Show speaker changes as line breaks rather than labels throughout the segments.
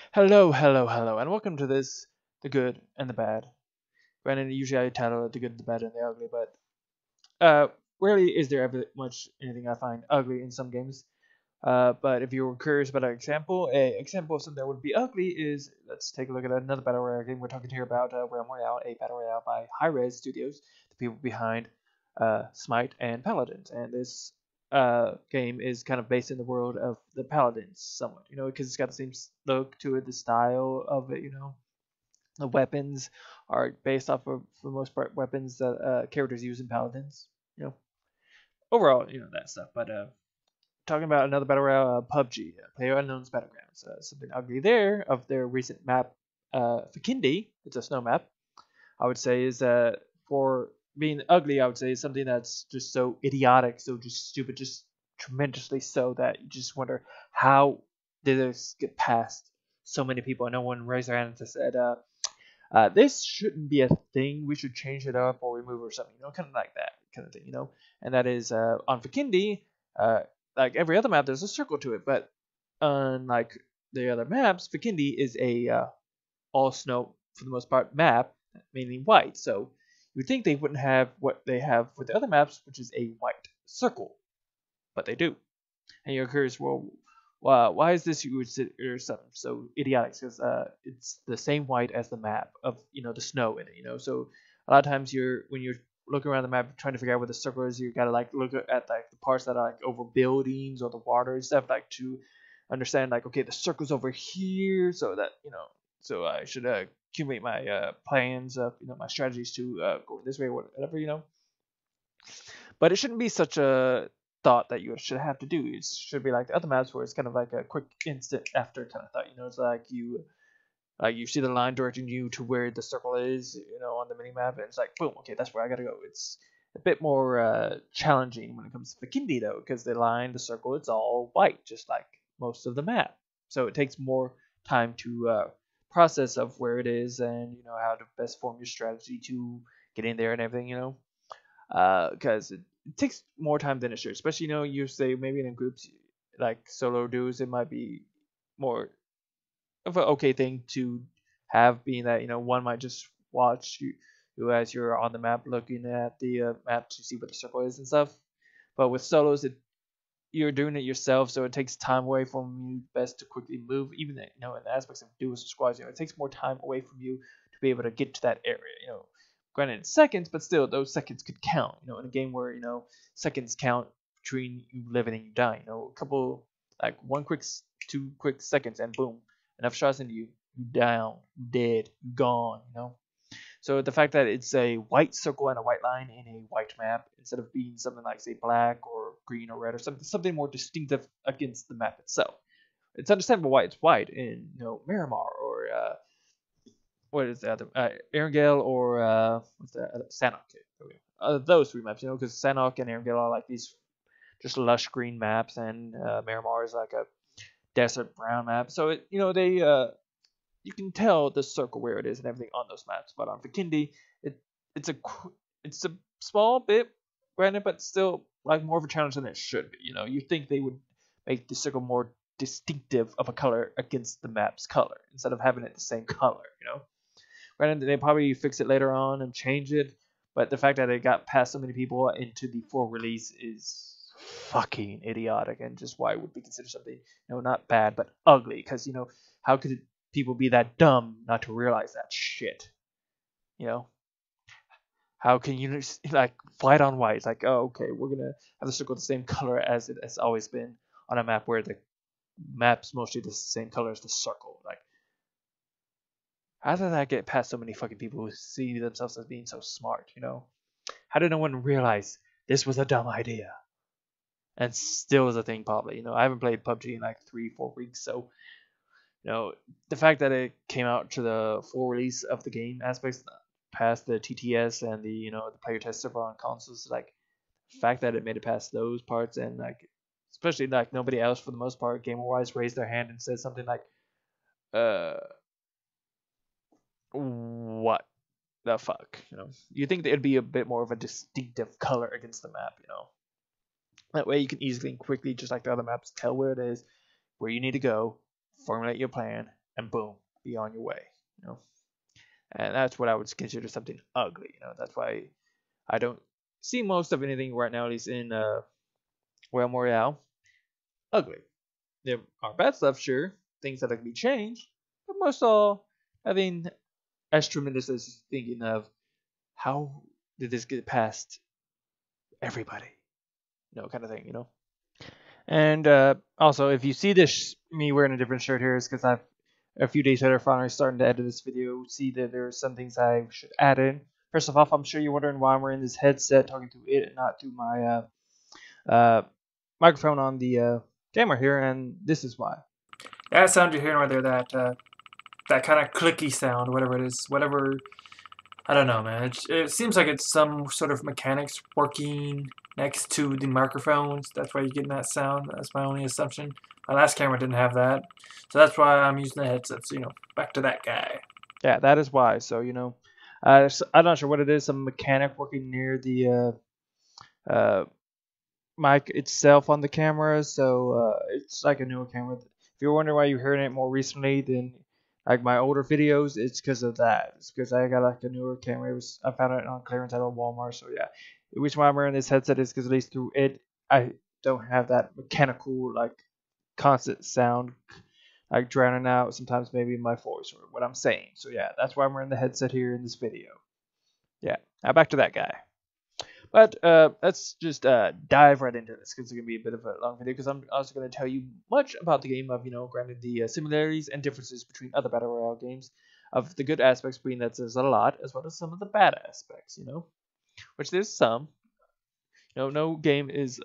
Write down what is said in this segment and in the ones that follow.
Hello, hello, hello, and welcome to this, The Good and the Bad. Granted, usually I title it The Good, the Bad, and the Ugly, but rarely is there ever much anything I find ugly in some games. But if you were curious about an example of something that would be ugly is, let's take a look at another Battle Royale game. We're talking here about Royale, a Battle Royale by Hi-Rez Studios, the people behind Smite and Paladins. And this game is kind of based in the world of the Paladins somewhat, because it's got the same look to it, the style of it. The weapons are based off of, for the most part, weapons that characters use in Paladins. You know, overall, that stuff. But talking about another battle royale, PUBG, PlayerUnknown's Battlegrounds. Something ugly there of their recent map, Fikindi. It's a snow map. I would say is for being ugly, I would say is something that's just so idiotic, so just stupid, just tremendously so that you just wonder how did this get past so many people and no one raised their hand and said, this shouldn't be a thing. We should change it up or remove it or something. Kind of like that kind of thing. And that is on Fikindi. Like every other map, there's a circle to it, but unlike the other maps, Fikindi is a all snow for the most part map, mainly white. So you would think they wouldn't have what they have with the other maps, which is a white circle, but they do. And you're curious, well, why is this or something so idiotic? Because it's the same white as the map of the snow in it. So a lot of times when you're looking around the map trying to figure out where the circle is, you gotta like look at like the parts that are like over buildings or the water and stuff, like to understand like, okay, the circle's over here, so that so I should accumulate my plans of my strategies to go this way or whatever. But it shouldn't be such a thought that you should have to do. It should be like the other maps where it's kind of like a quick instant after kind of thought. It's like you see the line directing you to where the circle is, on the mini map, and it's like boom, okay, that's where I gotta go. It's a bit more challenging when it comes to Fikindi though, because the circle, it's all white, just like most of the map. So it takes more time to process of where it is and how to best form your strategy to get in there and everything. Because it takes more time than it should. Especially you say maybe in groups like solo duos, it might be more of an okay thing to have, being that one might just watch you as you're on the map looking at the map to see what the circle is and stuff. But with solos, you're doing it yourself, so it takes time away from you best to quickly move. Even in the aspects of duos or squads, it takes more time away from you to be able to get to that area. Granted, it's seconds, but still, those seconds could count. In a game where seconds count between you living and you dying. A couple, like two quick seconds, and boom, enough shots into you, you down, you dead, you gone. So the fact that it's a white circle and a white line in a white map instead of being something like, say, black or green or red or something more distinctive against the map itself. It's understandable why it's white in Miramar or what is the other Erangel or what's that, Sanhok. Those three maps, because Sanhok and Erangel are like these just lush green maps, and Miramar is like a desert brown map. So they you can tell the circle where it is and everything on those maps. But on Fikindi, it's a it's a small bit, granted, but still like more of a challenge than it should be. You think they would make the circle more distinctive of a color against the map's color instead of having it the same color. Granted, they probably fix it later on and change it, but the fact that it got past so many people into the full release is fucking idiotic, and just why it would be considered something not bad but ugly. Because how could people be that dumb not to realize that shit? You know, how can you just, like, white on white? It's like, oh, okay, we're gonna have the circle the same color as it has always been on a map where the map's mostly the same color as the circle. Like, how did that get past so many fucking people who see themselves as being so smart? How did no one realize this was a dumb idea? And still is a thing, probably. I haven't played PUBG in like 3-4 weeks, so the fact that it came out to the full release of the game aspects past the TTS and the player test server on consoles, like the fact that it made it past those parts, and like especially like nobody else for the most part gamer wise raised their hand and said something like what the fuck. You think that it'd be a bit more of a distinctive color against the map. That way you can easily and quickly, just like the other maps, tell where it is, where you need to go, formulate your plan, and boom, be on your way. You know, and that's what I would consider something ugly. You know, that's why I don't see most of anything right now, at least in Royale, ugly. There are bad stuff, sure, things that can be changed, but most of all, I think as tremendous as thinking of how did this get past everybody, kind of thing, And also, if you see this me wearing a different shirt here, is because I've a few days later finally starting to edit this video. See that there are some things I should add in. First of all, I'm sure you're wondering why I'm wearing this headset, talking to it, and not to my microphone on the camera here, and this is why.
That sound you're hearing right there, that kind of clicky sound, whatever it is, whatever. I don't know, man. It seems like it's some sort of mechanics working next to the microphones. That's why you're getting that sound. That's my only assumption. My last camera didn't have that, so that's why I'm using the headsets. Back to that guy.
Yeah, that is why. So I'm not sure what it is. Some mechanic working near the mic itself on the camera. So it's like a newer camera. If you're wondering why you're hearing it more recently than like my older videos, it's because of that. It's because I got like a newer camera. I found it on clearance at Walmart. So yeah, the reason why I'm wearing this headset is because at least through it, I don't have that mechanical like constant sound like drowning out sometimes maybe my voice or what I'm saying. So yeah, that's why I'm wearing the headset here in this video. Yeah, now back to that guy. But let's just dive right into this because it's going to be a bit of a long video because I'm also going to tell you much about the game of, granted the similarities and differences between other Battle Royale games, of the good aspects being that there's a lot, as well as some of the bad aspects, which there's some. No game is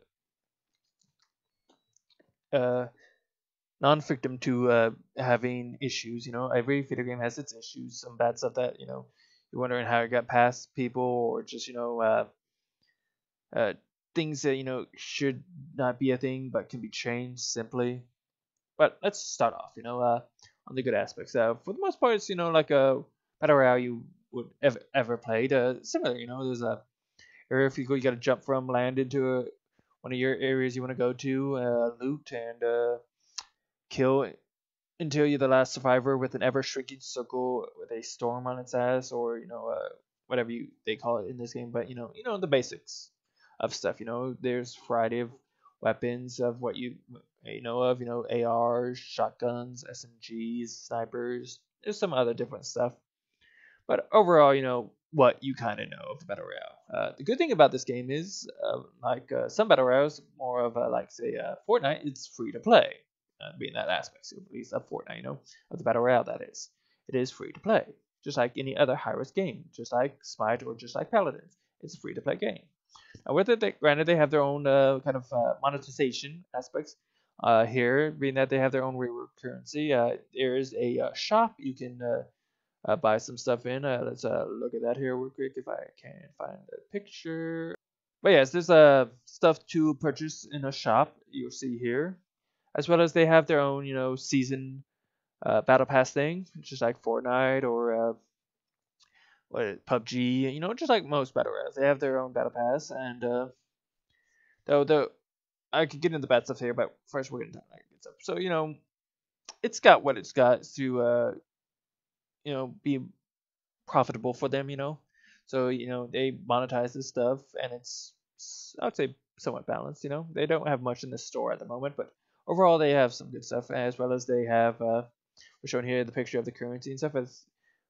non-victim to having issues. Every video game has its issues, some bad stuff that, you're wondering how it got past people or just, things that should not be a thing but can be changed simply. But let's start off, on the good aspects. For the most part, it's like a battle royale you would ever played. Similar, there's a area if you go, you got to jump from land into one of your areas you want to go to, loot and kill until you're the last survivor with an ever shrinking circle with a storm on its ass, or whatever they call it in this game. But the basics of stuff. There's a variety of weapons of what you know of. ARs, shotguns, SMGs, snipers. There's some other different stuff. But overall, what you kind of know of the battle royale. The good thing about this game is, like some battle royales, more of like say Fortnite, it's free to play. Being that aspect, at least of Fortnite, of the battle royale, that is, it is free to play, just like any other high-risk game, just like Smite or just like Paladins. It's a free to play game. Now, with it, granted, they have their own kind of monetization aspects. Here, being that they have their own reward currency, there is a shop you can buy some stuff in. Let's look at that here real quick if I can find the picture. But yes, there's stuff to purchase in a shop. You'll see here, as well as they have their own, season battle pass thing, just like Fortnite or PUBG. Just like most battle royales, they have their own battle pass. And though I could get into the bad stuff here, but first we're gonna talk about good stuff. So it's got what it's got to be profitable for them. So they monetize this stuff, and it's, I would say, somewhat balanced. They don't have much in the store at the moment, but overall they have some good stuff, as well as they have we're showing here the picture of the currency and stuff. As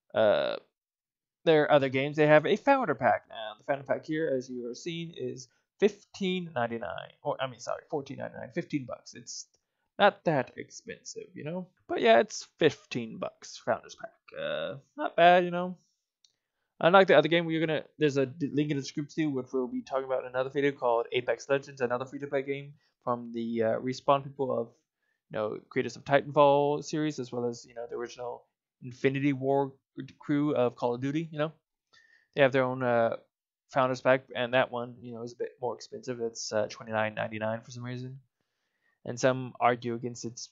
their other games, they have a founder pack now. The founder pack here, as you are seeing, is $15.99, or I mean, sorry, $14.99, $15. It's not that expensive, But yeah, it's $15 founders pack. Not bad, Unlike the other game, there's a link in the description, which we'll be talking about in another video, called Apex Legends, another free-to-play game from the Respawn people of, creators of Titanfall series, as well as the original Infinity War crew of Call of Duty. They have their own founders pack, and that one is a bit more expensive. It's $29.99 for some reason, and some argue against its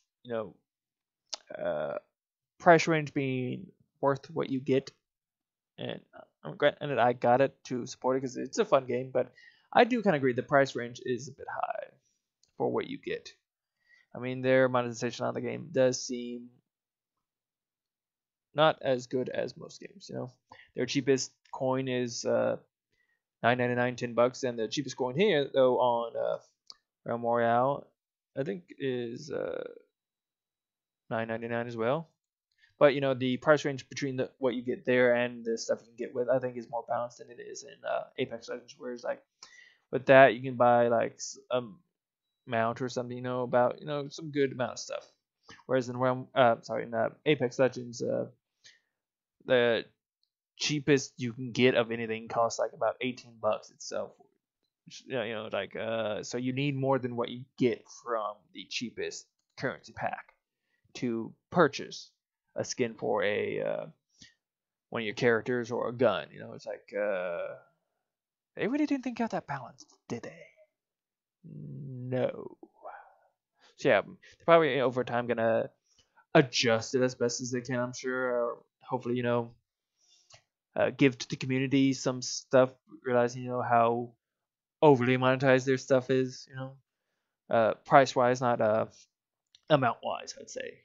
price range being worth what you get. And granted, I got it to support it because it's a fun game, but I do kind of agree the price range is a bit high for what you get. I mean, their monetization on the game does seem not as good as most games. Their cheapest coin is 9.99, $10, and the cheapest coin here though on Realm Royale, I think is 9.99 as well. But the price range between what you get there and the stuff you can get with, I think, is more balanced than it is in Apex Legends. Whereas like with that, you can buy like a mount or something, about some good amount of stuff. Whereas in Apex Legends, the cheapest you can get of anything costs like about $18 itself. Like so you need more than what you get from the cheapest currency pack to purchase a skin for a one of your characters or a gun. It's like they really didn't think out that balance, did they? No. So yeah, they're probably over time gonna adjust it as best as they can. I'm sure. Hopefully, give to the community some stuff, realizing how overly monetized their stuff is. Price wise, not amount wise, I'd say.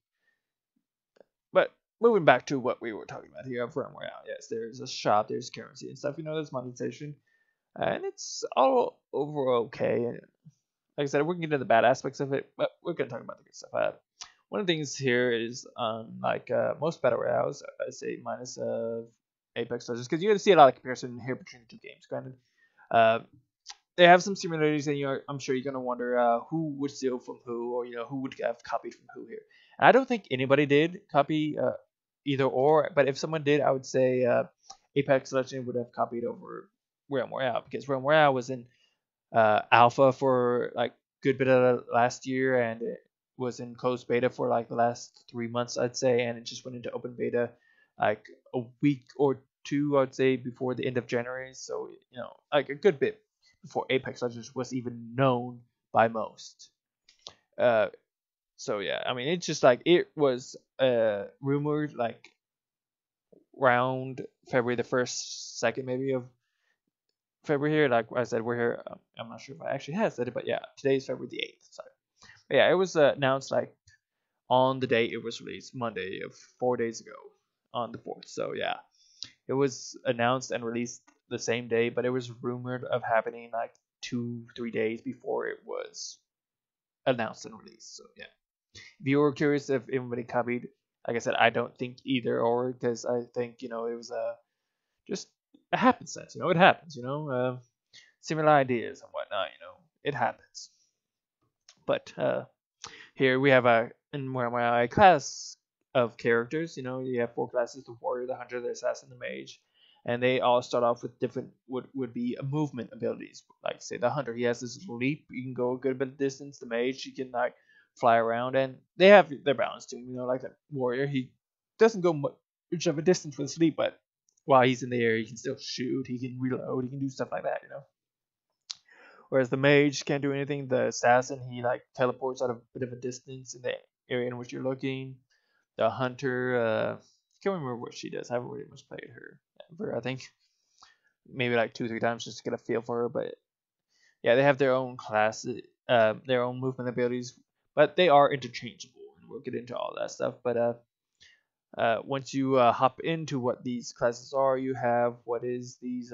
But moving back to what we were talking about here of Realm Royale, yes, there's a shop, there's currency and stuff. There's monetization, and it's all over okay. And like I said, we're gonna get into the bad aspects of it, but we're gonna talk about the good stuff. One of the things here is like most battle royales, I say minus Apex Legends, because you're gonna see a lot of comparison here between the two games. Granted, uh, they have some similarities, and I'm sure you're gonna wonder who would steal from who, or who would have copied from who here. And I don't think anybody did copy either or, but if someone did, I would say Apex Legends would have copied over Realm Royale, because Realm Royale was in alpha for like good bit of last year, and it was in closed beta for like the last 3 months, I'd say, and it just went into open beta like a week or two, I'd say, before the end of January. So like a good bit before Apex Legends was even known by most. Uh, so yeah, I mean, it's just like it was rumored like around February the 1st, 2nd maybe of February here. Like I said, we're here. I'm not sure if I actually have said it, but yeah, today's February the 8th. Sorry. But yeah, it was announced like on the day it was released, Monday of 4 days ago, on the 4th. So yeah, it was announced and released the same day, but it was rumored of happening like 2-3 days before it was announced and released. So yeah, if you were curious if anybody copied, like I said, I don't think either or, because I think it was just a happenstance. It happens. Similar ideas and whatnot. It happens. But here we have a class of characters. You have 4 classes: the warrior, the hunter, the assassin, the mage, and they all start off with different would be movement abilities. Like say the hunter, he has this leap, you can go a good bit of distance. The mage, you can like fly around, and they have their balance too. Like the warrior, he doesn't go much of a distance with his leap, but while he's in the air, he can still shoot, he can reload, he can do stuff like that. Whereas the mage can't do anything. The assassin, he like teleports out of a bit of a distance in the area in which you're looking. The hunter, I can't remember what she does. I haven't really much played her ever. I think maybe like 2-3 times just to get a feel for her. But yeah, they have their own classes, their own movement abilities, but they are interchangeable, and we'll get into all that stuff. But once you hop into what these classes are, you have what is these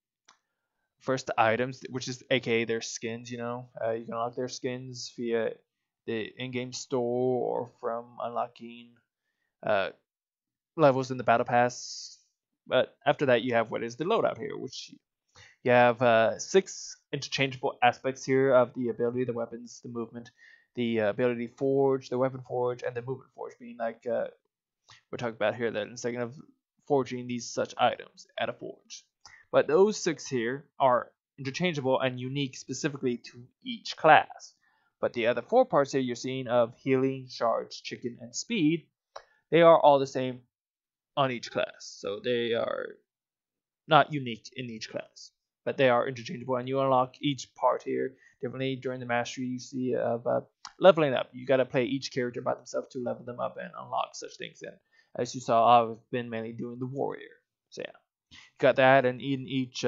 first items, which is aka their skins. You can unlock their skins via the in-game store or from unlocking uh, levels in the battle pass. But after that, you have what is the loadout here, which you have 6 interchangeable aspects here of the ability, the weapons, the movement, the ability forge, the weapon forge, and the movement forge, being like we're talking about here that in a second of forging these such items at a forge. But those 6 here are interchangeable and unique specifically to each class. But the other 4 parts here you're seeing of healing, charge, chicken, and speed, they are all the same on each class. So they are not unique in each class, but they are interchangeable, and you unlock each part here differently during the mastery. You see of leveling up. You got to play each character by themselves to level them up and unlock such things. And as you saw, I've been mainly doing the warrior. So yeah, you got that, and in each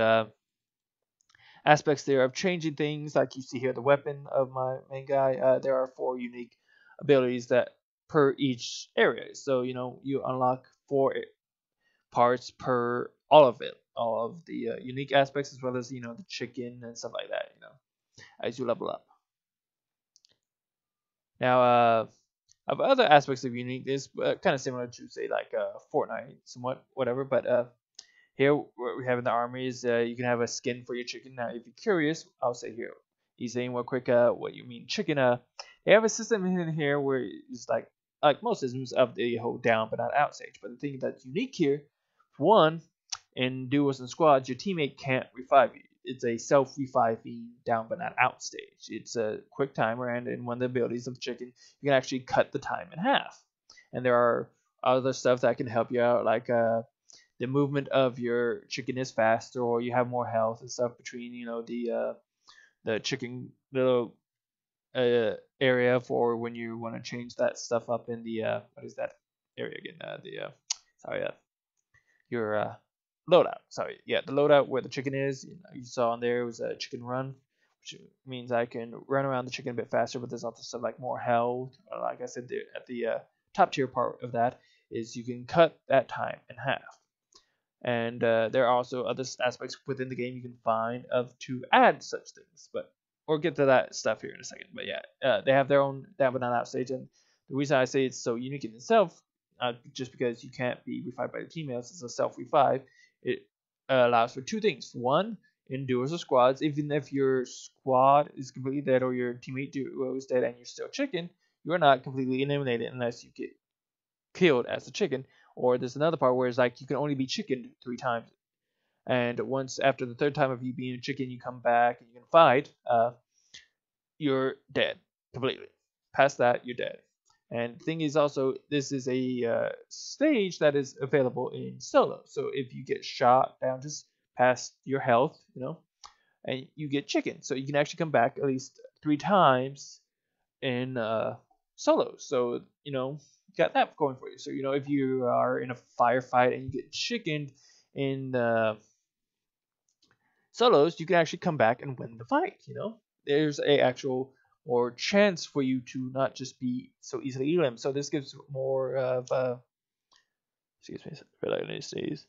aspects there of changing things, like you see here, the weapon of my main guy. There are 4 unique abilities that per each area. So you unlock 4 parts per all of it, all of the unique aspects, as well as the chicken and stuff like that. As you level up. Now, of other aspects of uniqueness, kind of similar to say like Fortnite, somewhat whatever. But here what we have in the army is you can have a skin for your chicken. Now, if you're curious, I'll say here. He's saying real quick, what you mean chicken? They have a system in here where it's like most systems of the whole down but not out stage. But the thing that's unique here, one, in duos and squads, your teammate can't revive you. It's a self-reviving down but not out stage. It's a quick timer, and in one of the abilities of the chicken, you can actually cut the time in half. And there are other stuff that can help you out, like the movement of your chicken is faster, or you have more health and stuff between the chicken little area for when you want to change that stuff up in the what is that area again? Your loadout. Sorry, yeah, the loadout where the chicken is. You saw on there was a chicken run, which means I can run around the chicken a bit faster. But there's also stuff like more health. Like I said, at the top tier part of that is you can cut that time in half. And there are also other aspects within the game you can find to add such things. But we'll get to that stuff here in a second. But yeah, they have their own down but not out stage, and the reason I say it's so unique in itself, just because you can't be revived by your teammates, it's a self-revive. It allows for 2 things. One, in duos or squads, even if your squad is completely dead or your teammate duo is dead and you're still chicken, you're not completely eliminated unless you get killed as the chicken. Or there's another part where it's like you can only be chickened 3 times. And once after the 3rd time of you being a chicken, you come back and you can fight, you're dead completely. Past that, you're dead. And the thing is also, this is a stage that is available in solo. So if you get shot down just past your health, and you get chicken, so you can actually come back at least 3 times in solo. So got that going for you. So if you are in a firefight and you get chickened in solos, you can actually come back and win the fight. There's a actual more chance for you to not just be so easily eliminated. So this gives more of excuse me, related sneeze.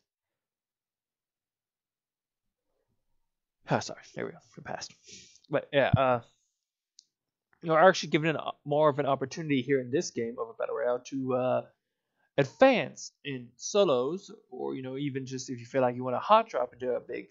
Sorry, there we go. We passed. But yeah, are actually given more of an opportunity here in this game of a battle royale to advance in solos, or even just if you feel like you want to hot drop into a big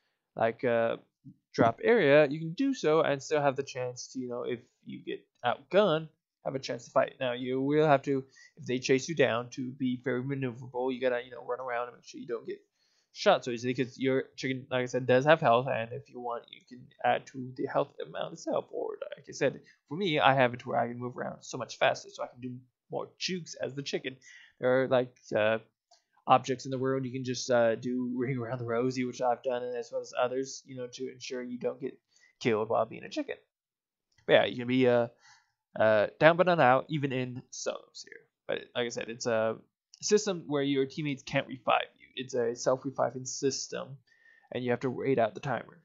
drop area, you can do so and still have the chance to if you get outgunned, have a chance to fight. Now you will have to, if they chase you down, to be very maneuverable. You gotta run around and make sure you don't get shot so easily, because your chicken, like I said, does have health, and if you want, you can add to the health amount itself. Or like I said, for me, I have it to where I can move around so much faster, so I can do more jukes as the chicken. There are like objects in the world you can just do ring around the rosy, which I've done, and as well as others, to ensure you don't get killed while being a chicken. But yeah, you can be down but not out, even in solos here. But like I said, it's a system where your teammates can't revive you. It's a self-reviving system, and you have to wait out the timer.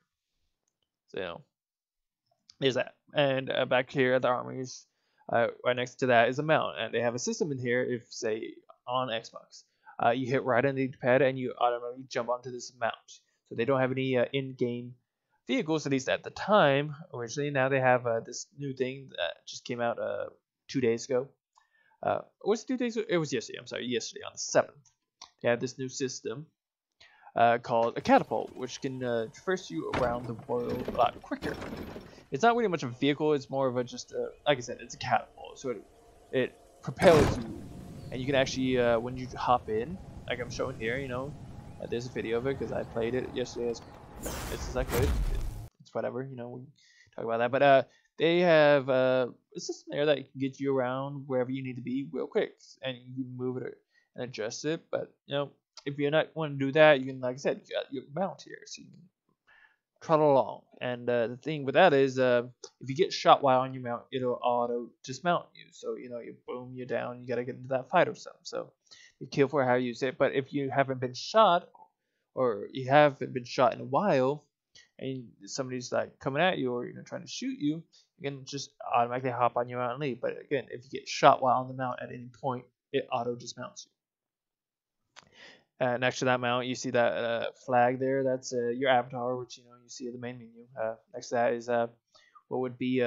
So there's that. And back here at the armories, right next to that is a mount, and they have a system in here. If say on Xbox, you hit right on the pad and you automatically jump onto this mount. So they don't have any in-game vehicles, at least at the time. Originally, now they have this new thing that just came out 2 days ago. Was it 2 days ago? It was yesterday. I'm sorry, yesterday on the 7th. They have this new system called a catapult, which can traverse you around the world a lot quicker. It's not really much of a vehicle. It's more of a just like I said, it's a catapult. So it propels you, and you can actually when you hop in, like I'm showing here, there's a video of it because I played it yesterday as I could. It's whatever, we can talk about that. But they have a system there that can get you around wherever you need to be real quick, and you can move it and adjust it. But if you're not want to do that, you can, like I said, you got your mount here, so you can trottle along. And the thing with that is, if you get shot while on your mount, it'll auto dismount you. So you boom, you're down. You gotta get into that fight or something. So be careful how you use it. But if you haven't been shot, or you haven't been shot in a while, and somebody's like coming at you or trying to shoot you, you can just automatically hop on your mount and leave. But again, if you get shot while on the mount at any point, it auto dismounts you. Next to that mount, you see that flag there. That's your avatar, which you see in the main menu. Next to that is what would be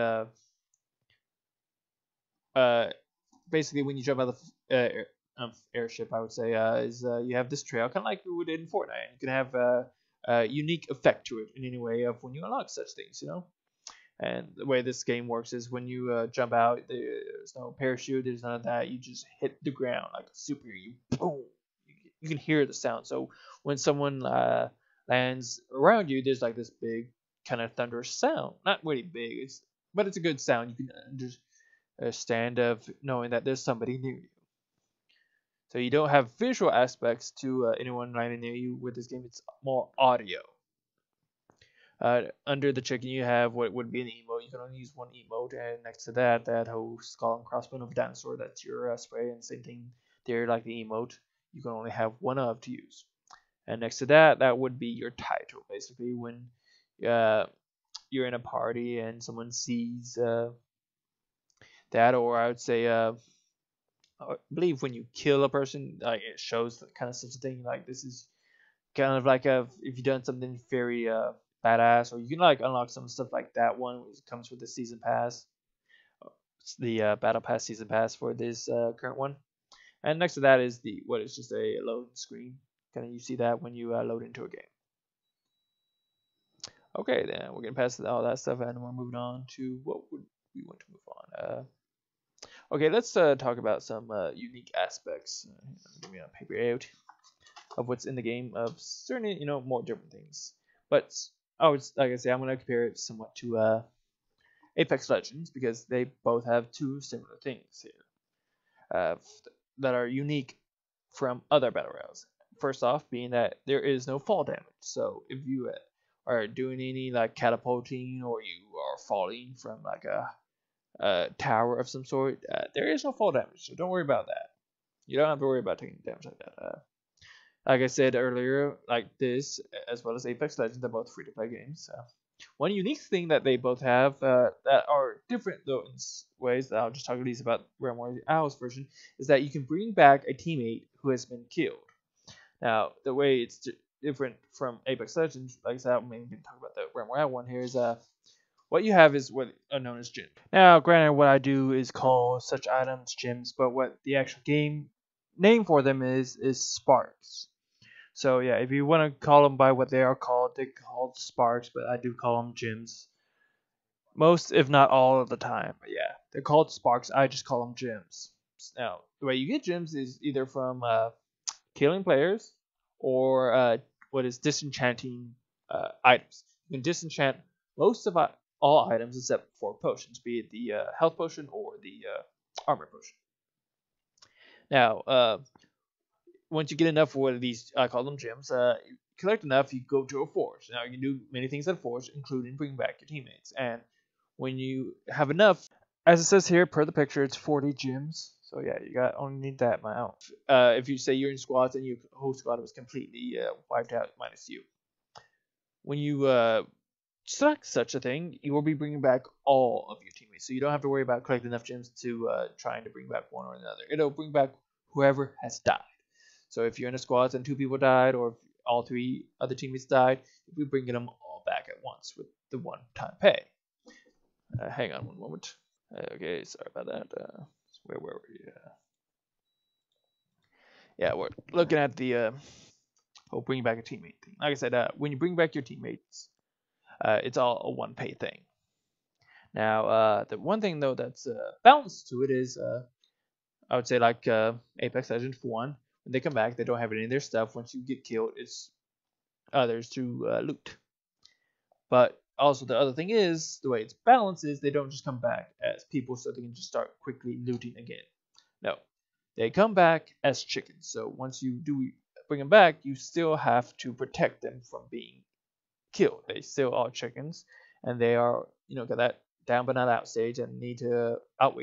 uh, basically when you jump out of the airship, I would say, is you have this trail, kind of like we would in Fortnite. You can have a unique effect to it in any way of when you unlock such things, And the way this game works is when you jump out, there's no parachute, there's none of that. You just hit the ground like a superhero. You boom. You can hear the sound. So when someone lands around you, there's like this big kind of thunderous sound. Not really big, but it's a good sound. You can understand of knowing that there's somebody near you. So you don't have visual aspects to anyone landing near you with this game. It's more audio. Under the chicken, you have what would be an emote. You can only use one emote, and next to that, that whole skull and crossbone of a dinosaur. That's your spray, and same thing there, like the emote. You can only have one of to use. And next to that, that would be your title. Basically, when you're in a party and someone sees that, or I would say, I believe when you kill a person, like it shows kind of such a thing. Like this is kind of like if you've done something very badass, or you can like unlock some stuff like that one, which comes with the season pass. It's the battle pass season pass for this current one. And next to that is what is just a load screen. Kind of you see that when you load into a game. Okay, then we're gonna pass all that stuff, and we're moving on to what would we want to move on. Okay, let's talk about some unique aspects. Give me a paper out of what's in the game of certain, more different things. But like I say, I'm gonna compare it somewhat to Apex Legends because they both have two similar things here that are unique from other battle royales. First off, being that there is no fall damage. So if you are doing any like catapulting or you are falling from like a tower of some sort, there is no fall damage. So don't worry about that. You don't have to worry about taking damage like that. Like I said earlier, like this, as well as Apex Legends, they're both free-to-play games. One unique thing that they both have that are different though in ways that I'll just talk at least about Royale's version is that you can bring back a teammate who has been killed. Now, the way it's different from Apex Legends, like I said, I'm going to talk about the Royale one here, is what you have is what are known as gems. Now, granted, what I do is call such items gems, but what the actual game name for them is sparks. So yeah, if you want to call them by what they are called, they're called sparks, but I do call them gems. Most, if not all of the time. But yeah, they're called sparks. I just call them gems. Now, the way you get gems is either from killing players or what is disenchanting items. You can disenchant most of all items except for potions, be it the health potion or the armor potion. Now, once you get enough of these, I call them gems, you collect enough, you go to a forge. Now, you can do many things at a forge, including bring back your teammates. And when you have enough, as it says here, per the picture, it's 40 gems. So yeah, you only need that amount. If you say you're in squads and your whole squad was completely wiped out minus you. When you select such a thing, you will be bringing back all of your teammates. So you don't have to worry about collecting enough gems to trying to bring back one or another. It'll bring back whoever has died. So if you're in a squad and 2 people died, or if all 3 other teammates died, you'll be bringing them all back at once with the one-time pay. Hang on one moment. Okay, sorry about that. Where were we? Yeah, we're looking at the bringing back a teammate thing. Like I said, when you bring back your teammates, it's all a one-pay thing. Now, the one thing though that's balanced to it is, I would say like Apex Legends for one. When they come back, they don't have any of their stuff. Once you get killed, it's others to loot. But also the other thing is, the way it's balanced is they don't just come back as people so they can just start quickly looting again. No, they come back as chickens. So once you do bring them back, you still have to protect them from being killed. They still are chickens, and they are, got that down but not out stage and need to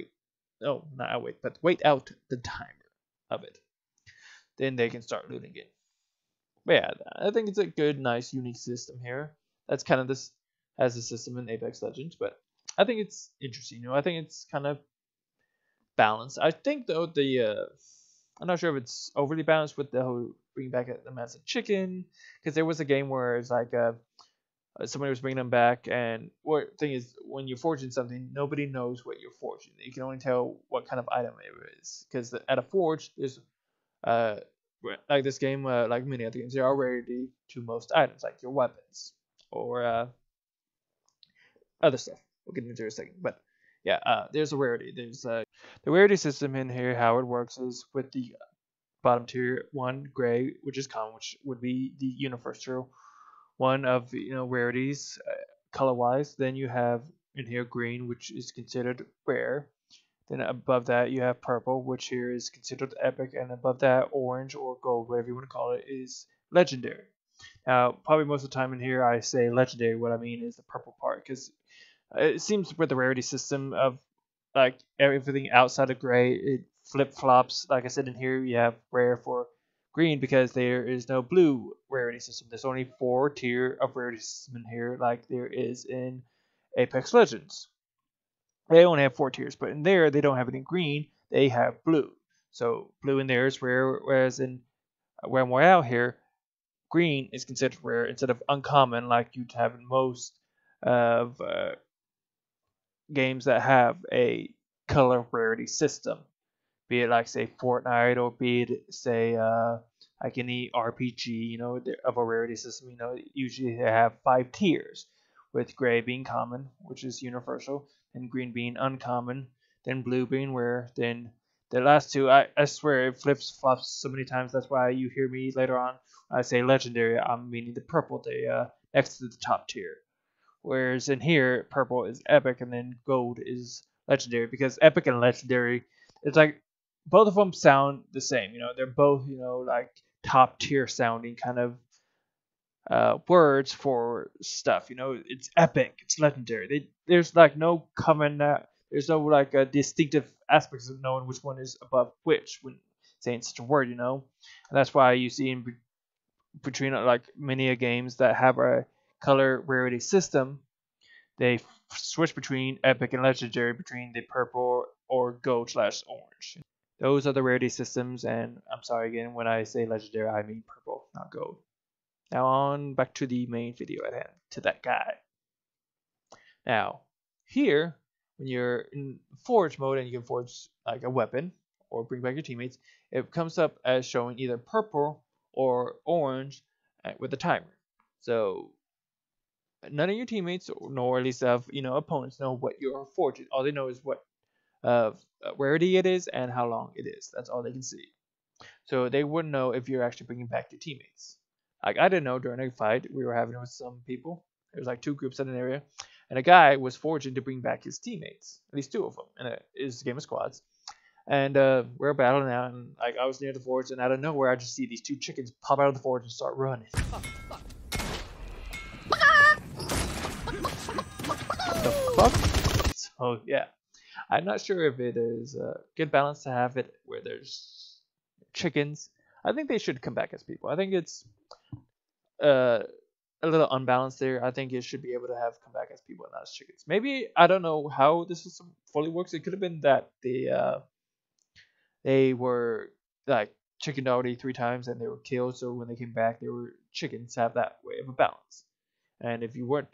wait out the timer of it. Then they can start looting it. But yeah, I think it's a good, nice, unique system here. That's kind of this as a system in Apex Legends, but I think it's interesting. I think it's kind of balanced. I think though I'm not sure if it's overly balanced with the whole bringing back them as a chicken, because there was a game where it's like somebody was bringing them back, and what thing is when you're forging something, nobody knows what you're forging. You can only tell what kind of item it is, because at a forge there's uh like this game, like many other games, there are rarity to most items, like your weapons or other stuff. We'll get into it in a second, but yeah, there's a rarity. There's the rarity system in here. How it works is with the bottom tier one gray, which is common, which would be the universal one of rarities, color wise. Then you have in here green, which is considered rare. Then above that you have purple, which here is considered epic, and above that orange or gold, whatever you want to call it, is legendary. Now, probably most of the time in here I say legendary. What I mean is the purple part, because it seems with the rarity system of like everything outside of gray, it flip flops. Like I said, in here you have rare for green because there is no blue rarity system. There's only 4 tier of rarity system in here, like there is in Apex Legends. They only have 4 tiers, but in there they don't have it in green. They have blue. So blue in there is rare, whereas in Royale here, green is considered rare instead of uncommon, like you'd have in most of games that have a color rarity system, be it like say Fortnite or be it say like any RPG, of a rarity system. Usually they have 5 tiers, with gray being common, which is universal, and green being uncommon, then blue being rare, then the last two. I swear it flips flops so many times. That's why you hear me later on I say legendary. I'm meaning the purple, the next to the top tier. Whereas in here, purple is epic and then gold is legendary, because epic and legendary, it's like both of them sound the same. They're both like top tier sounding kind of words for stuff. It's epic, it's legendary. There's like no common. There's no like distinctive aspects of knowing which one is above which when saying such a word. And that's why you see in between like many games that have a color rarity system, they switch between epic and legendary between the purple or gold/orange. Those are the rarity systems, and I'm sorry again, when I say legendary, I mean purple, not gold. Now on back to the main video at hand, to that guy. Now, here, when you're in forge mode and you can forge like a weapon or bring back your teammates, it comes up as showing either purple or orange with a timer. So none of your teammates, nor at least of opponents, know what you're forging. All they know is what rarity it is and how long it is. That's all they can see. So they wouldn't know if you're actually bringing back your teammates. Like I didn't know during a fight we were having with some people. There was like 2 groups in an area, and a guy was forging to bring back his teammates, at least 2 of them, and it's a game of squads. And we're battling out, and like I was near the forge, and out of nowhere I just see these 2 chickens pop out of the forge and start running. The fuck? So yeah, I'm not sure if it is a good balance to have it where there's chickens. I think they should come back as people. I think it's a little unbalanced there. I think it should be able to have come back as people and not as chickens. Maybe I don't know how this system fully works. It could have been that they were like chickened already 3 times and they were killed, so when they came back they were chickens. Have that way of a balance. And if you weren't,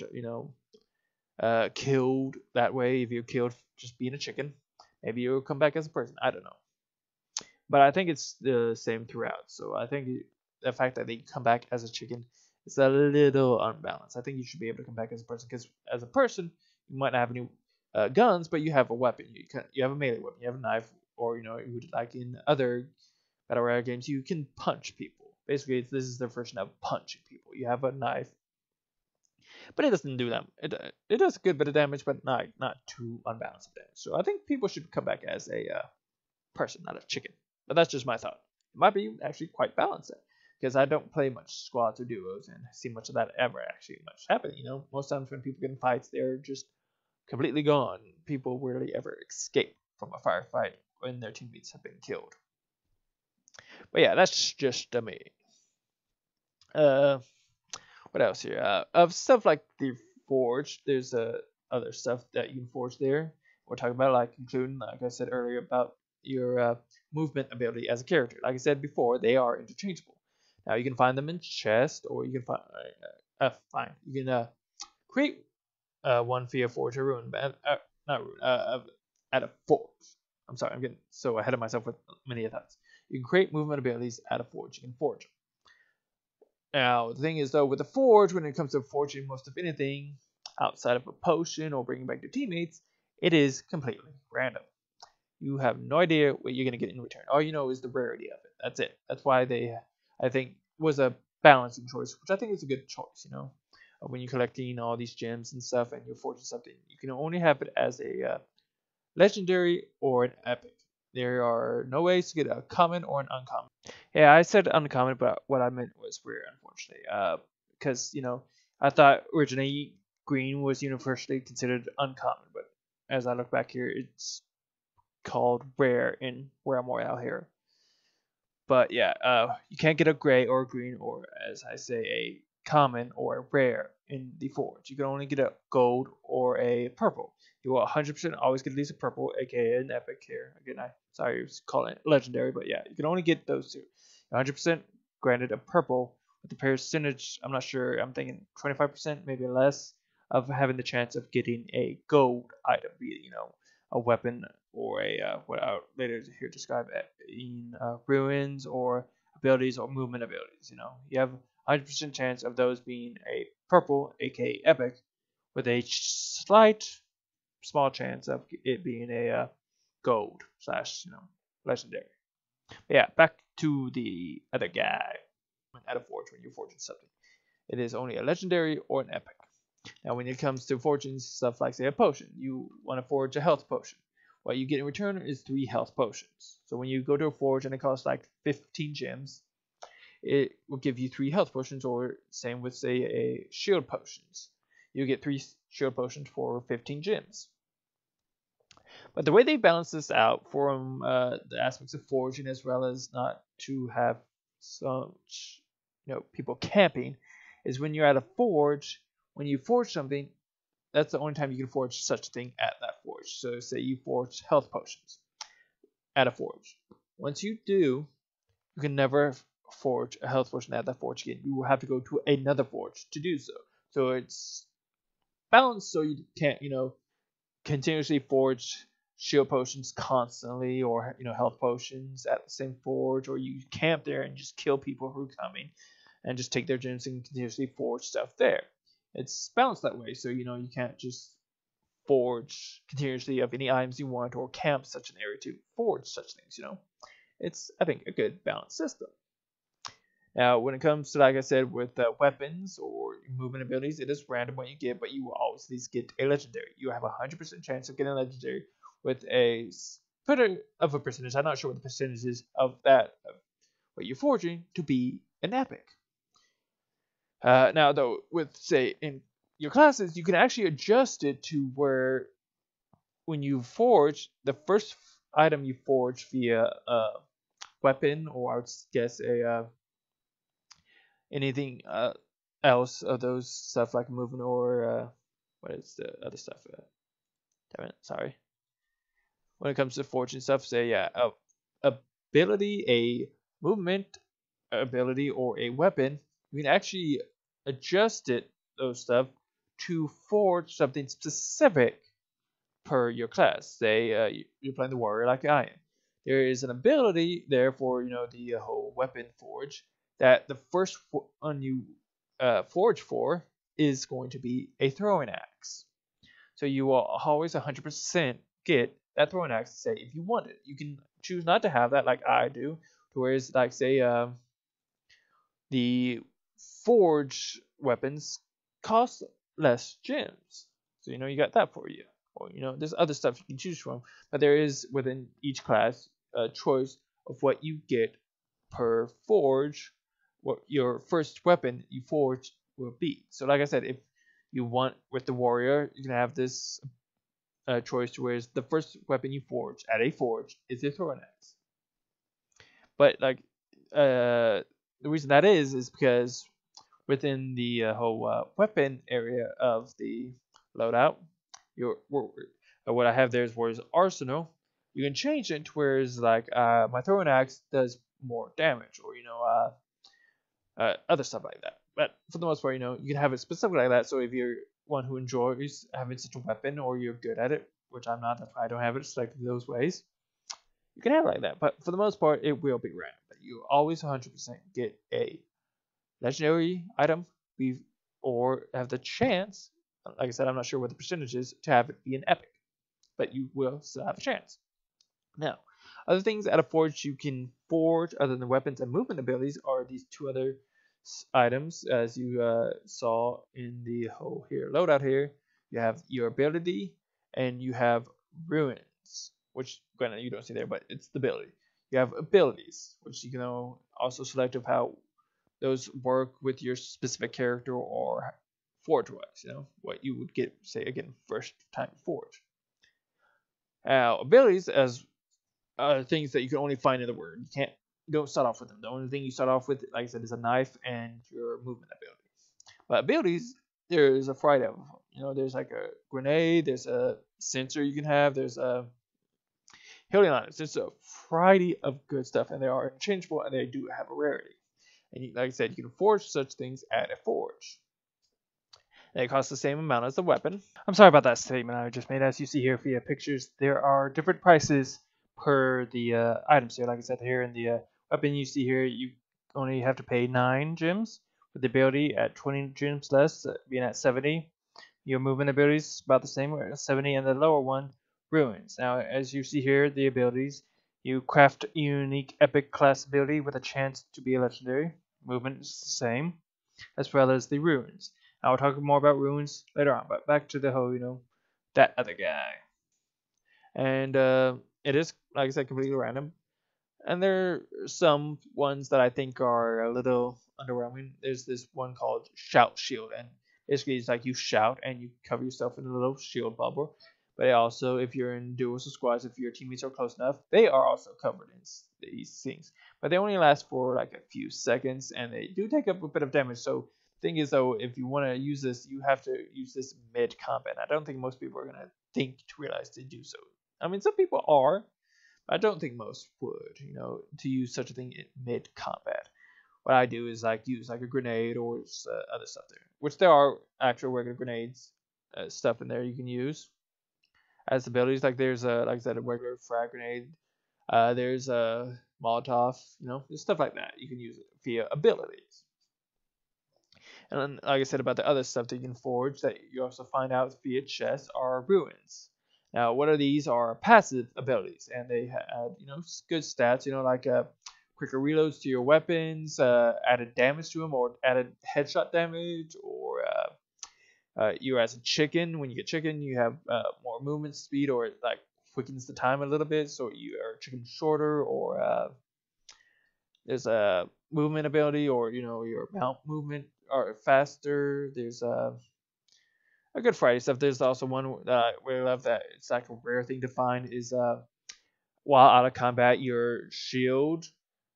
killed that way, if you're killed just being a chicken, maybe you'll come back as a person. I don't know. But I think it's the same throughout. So I think the fact that they come back as a chicken is a little unbalanced. I think you should be able to come back as a person, because as a person, you might not have any guns, but you have a weapon. You have a melee weapon. You have a knife, or like in other battle royale games, you can punch people. Basically, this is their version of punching people. You have a knife, but it doesn't do that. It does a good bit of damage, but not too unbalanced damage. So I think people should come back as a person, not a chicken. But that's just my thought. It might be actually quite balanced, because I don't play much squads or duos and see much of that ever actually much happening. Most times when people get in fights, they're just completely gone. People rarely ever escape from a firefight when their teammates have been killed. But yeah, that's just me. What else here? Of stuff like the Forge, there's other stuff that you can forge there. We're talking about like including, like I said earlier, about your movement ability as a character. Like I said before, they are interchangeable. Now you can find them in chest, or you can find you can create one via forge or ruin, but not ruin, at a forge. I'm sorry, I'm getting so ahead of myself with many thoughts. You can create movement abilities at a forge. You can forge them. Now, the thing is, though, with the forge, when it comes to forging most of anything outside of a potion or bringing back your teammates, it is completely random. You have no idea what you're going to get in return. All you know is the rarity of it. That's it. That's why they, I think, was a balancing choice, which I think is a good choice, when you're collecting all these gems and stuff and you're forging something. You can only have it as a legendary or an epic. There are no ways to get a common or an uncommon. Yeah, I said uncommon, but what I meant was rare, unfortunately. Because I thought originally green was universally considered uncommon, but as I look back here, it's called rare in Royale here. But yeah, you can't get a gray or a green, or as I say, a common or a rare in the forge. You can only get a gold or a purple. You will 100% always get at least a purple, aka an epic here. Again, sorry, I was calling it legendary, but yeah, you can only get those two. 100% granted a purple with the percentage, I'm not sure, I'm thinking 25%, maybe less, of having the chance of getting a gold item, be it, a weapon or a what I'll later here describe in ruins or abilities or movement abilities. You have 100% chance of those being a purple, aka epic, with a slight small chance of it being a gold slash legendary. But yeah, back to the other guy. At a forge, when you're forging something, it is only a legendary or an epic. Now, when it comes to forging stuff like, say, a potion, you want to forge a health potion. What you get in return is 3 health potions. So when you go to a forge and it costs like 15 gems, it will give you 3 health potions, or same with, say, a shield potions. You get 3 shield potions for 15 gems. But the way they balance this out from the aspects of forging, as well as not to have so much, people camping, is when you're at a forge. When you forge something, that's the only time you can forge such a thing at that forge. So say you forge health potions at a forge. Once you do, you can never forge a health potion at that forge again. You will have to go to another forge to do so. So it's balanced so you can't, continuously forge shield potions constantly, or health potions at the same forge, or you camp there and just kill people who are coming and just take their gems and continuously forge stuff there. It's balanced that way, so you can't just forge continuously of any items you want, or camp such an area to forge such things. It's, I think, a good balanced system. Now, when it comes to, like I said, with weapons or movement abilities, it is random what you get, but you will always at least get a legendary. You have a 100% chance of getting a legendary with a bit of a percentage. I'm not sure what the percentage is of that, of what you're forging, to be an epic. Now, though, with, say, in your classes, you can actually adjust it to where when you forge, the first item you forge via a weapon, or I would guess a anything else of those stuff like movement, or what is the other stuff? Damn it, sorry. When it comes to forging stuff, say a ability, a movement ability, or a weapon, you can actually adjust those stuff to forge something specific per your class. Say you're playing the warrior like I am. There is an ability there for the whole weapon forge, that the first one you forge for is going to be a throwing axe. So you will always 100% get that throwing axe. Say if you want it, you can choose not to have that like I do. Whereas like say the forge weapons cost less gems. So you got that for you. Or there's other stuff you can choose from, but there is within each class a choice of what you get per forge, what your first weapon you forge will be. So like I said, if you want with the warrior, you can have this choice where the first weapon you forge at a forge is a throwing axe. But like the reason that is because within the whole weapon area of the loadout, what I have there is Warrior's Arsenal. You can change it to where it's like my throwing axe does more damage, or other stuff like that. But for the most part, you can have it specifically like that. So if you're one who enjoys having such a weapon, or you're good at it, which I'm not, that's why I don't have it selected those ways, you can have it like that. But for the most part, it will be random. But you always 100% get a legendary item, or have the chance. Like I said, I'm not sure what the percentage is to have it be an epic, but you will still have a chance. Now, other things at a forge you can forge other than weapons and movement abilities are these two other items, as you saw in the whole here loadout here. You have your ability and you have ruins, which granted you don't see there, but it's the ability. You have abilities, which you can also select of how those work with your specific character or forge wise. What you would get, say again, first time forge. Now, abilities as things that you can only find in the word. You don't start off with them. The only thing you start off with, like I said, is a knife and your movement ability. But abilities, there's a variety of them. There's like a grenade, there's a sensor you can have, there's a healing items. There's a variety of good stuff, and they are interchangeable, and they do have a rarity. And like I said, you can forge such things at a forge. They cost the same amount as the weapon. I'm sorry about that statement I just made. As you see here via pictures, there are different prices per the items here. Like I said here in the weapon you see here, you only have to pay 9 gems. With the ability at 20 gems less, being at 70. Your movement ability is about the same, at 70, and the lower one, ruins. Now, as you see here, the abilities, you craft a unique epic class ability with a chance to be a legendary. Movement is the same, as well as the ruins. I'll talk more about ruins later on, but back to the whole, that other guy. And it is, like I said, completely random. And there are some ones that I think are a little underwhelming. There's this one called Shout Shield, and basically it's like you shout and you cover yourself in a little shield bubble. But also, if you're in duos or squads, if your teammates are close enough, they are also covered in these things. But they only last for like a few seconds, and they do take up a bit of damage. So thing is, though, if you want to use this, you have to use this mid combat. I don't think most people are gonna think to realize to do so. I mean, some people are. I don't think most would, to use such a thing in mid combat. What I do is like use like a grenade or other stuff there, which there are actual regular grenades stuff in there you can use as abilities. Like there's like I said, a regular frag grenade. There's a Molotov, there's stuff like that you can use via abilities. And then, like I said about the other stuff that you can forge that you also find out via chests are ruins. Now, what are these? Are passive abilities, and they have good stats. Like quicker reloads to your weapons, added damage to them, or added headshot damage, or you as a chicken. When you get chicken, you have more movement speed, or it like quickens the time a little bit, so you are chicken shorter, or there's a movement ability, or your mount movement are faster. There's a good Friday stuff. There's also one that I really love that it's like a rare thing to find is while out of combat, your shield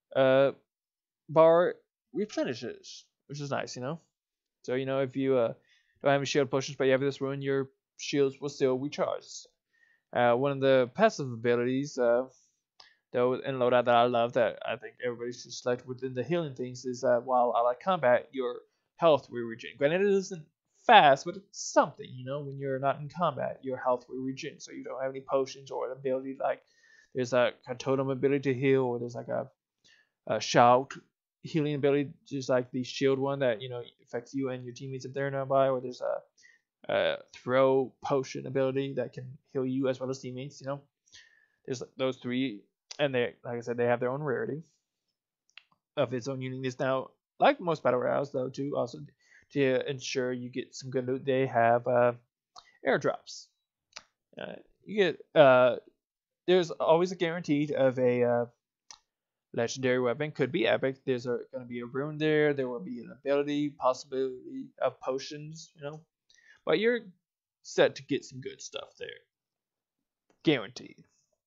bar replenishes, which is nice. So if you don't have any shield potions, but you have this rune, your shields will still recharge. One of the passive abilities, though, in loadout that I love that I think everybody should select within the healing things is while out of combat, your health will regen. Granted, it isn't fast, but it's something. When you're not in combat, your health will regen, so you don't have any potions or an ability like there's a totem ability to heal, or there's like a shout healing ability, just like the shield one that affects you and your teammates if they're nearby, or there's a throw potion ability that can heal you as well as teammates. There's those three, and they, like I said, they have their own rarity of its own uniqueness. Now, like most battle royales, though, too, also to ensure you get some good loot, they have airdrops. You get there's always a guaranteed of a legendary weapon. Could be epic. There's going to be a rune there. There will be an ability, possibility of potions. But you're set to get some good stuff there, guaranteed.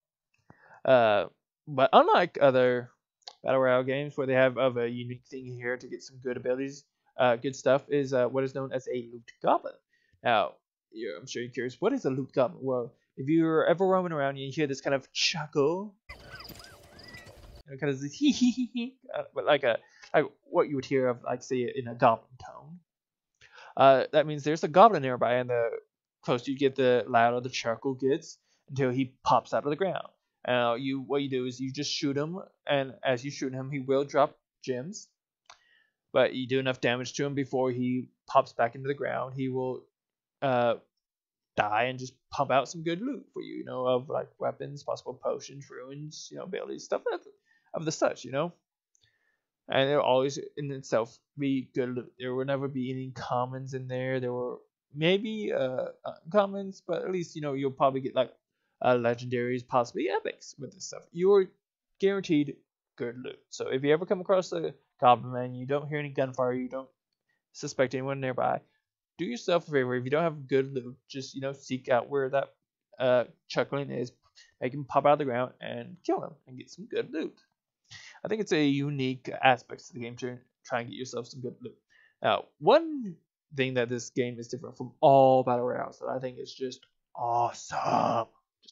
But unlike other battle royale games where they have of a unique thing here to get some good abilities, good stuff is what is known as a loot goblin. Now, I'm sure you're curious. What is a loot goblin? Well, if you're ever roaming around and you hear this kind of chuckle, kind of this hee hee hee hee, but like what you would hear of like say in a goblin tone. That means there's a goblin nearby, and the closer you get, the louder the chuckle gets until he pops out of the ground. What you do is you just shoot him, and as you shoot him, he will drop gems. But you do enough damage to him before he pops back into the ground, he will uh, die and just pump out some good loot for you. You know, of like weapons, possible potions, ruins, abilities, stuff of the such. And it'll always in itself be good. There will never be any commons in there. There were maybe commons, but at least you'll probably get like legendaries, possibly epics with this stuff. You're guaranteed good loot. So if you ever come across a goblin man, you don't hear any gunfire, you don't suspect anyone nearby, do yourself a favor. If you don't have good loot, just seek out where that chuckling is, make him pop out of the ground and kill him and get some good loot. I think it's a unique aspect to the game to try and get yourself some good loot. Now, one thing that this game is different from all battle royales that I think is just awesome,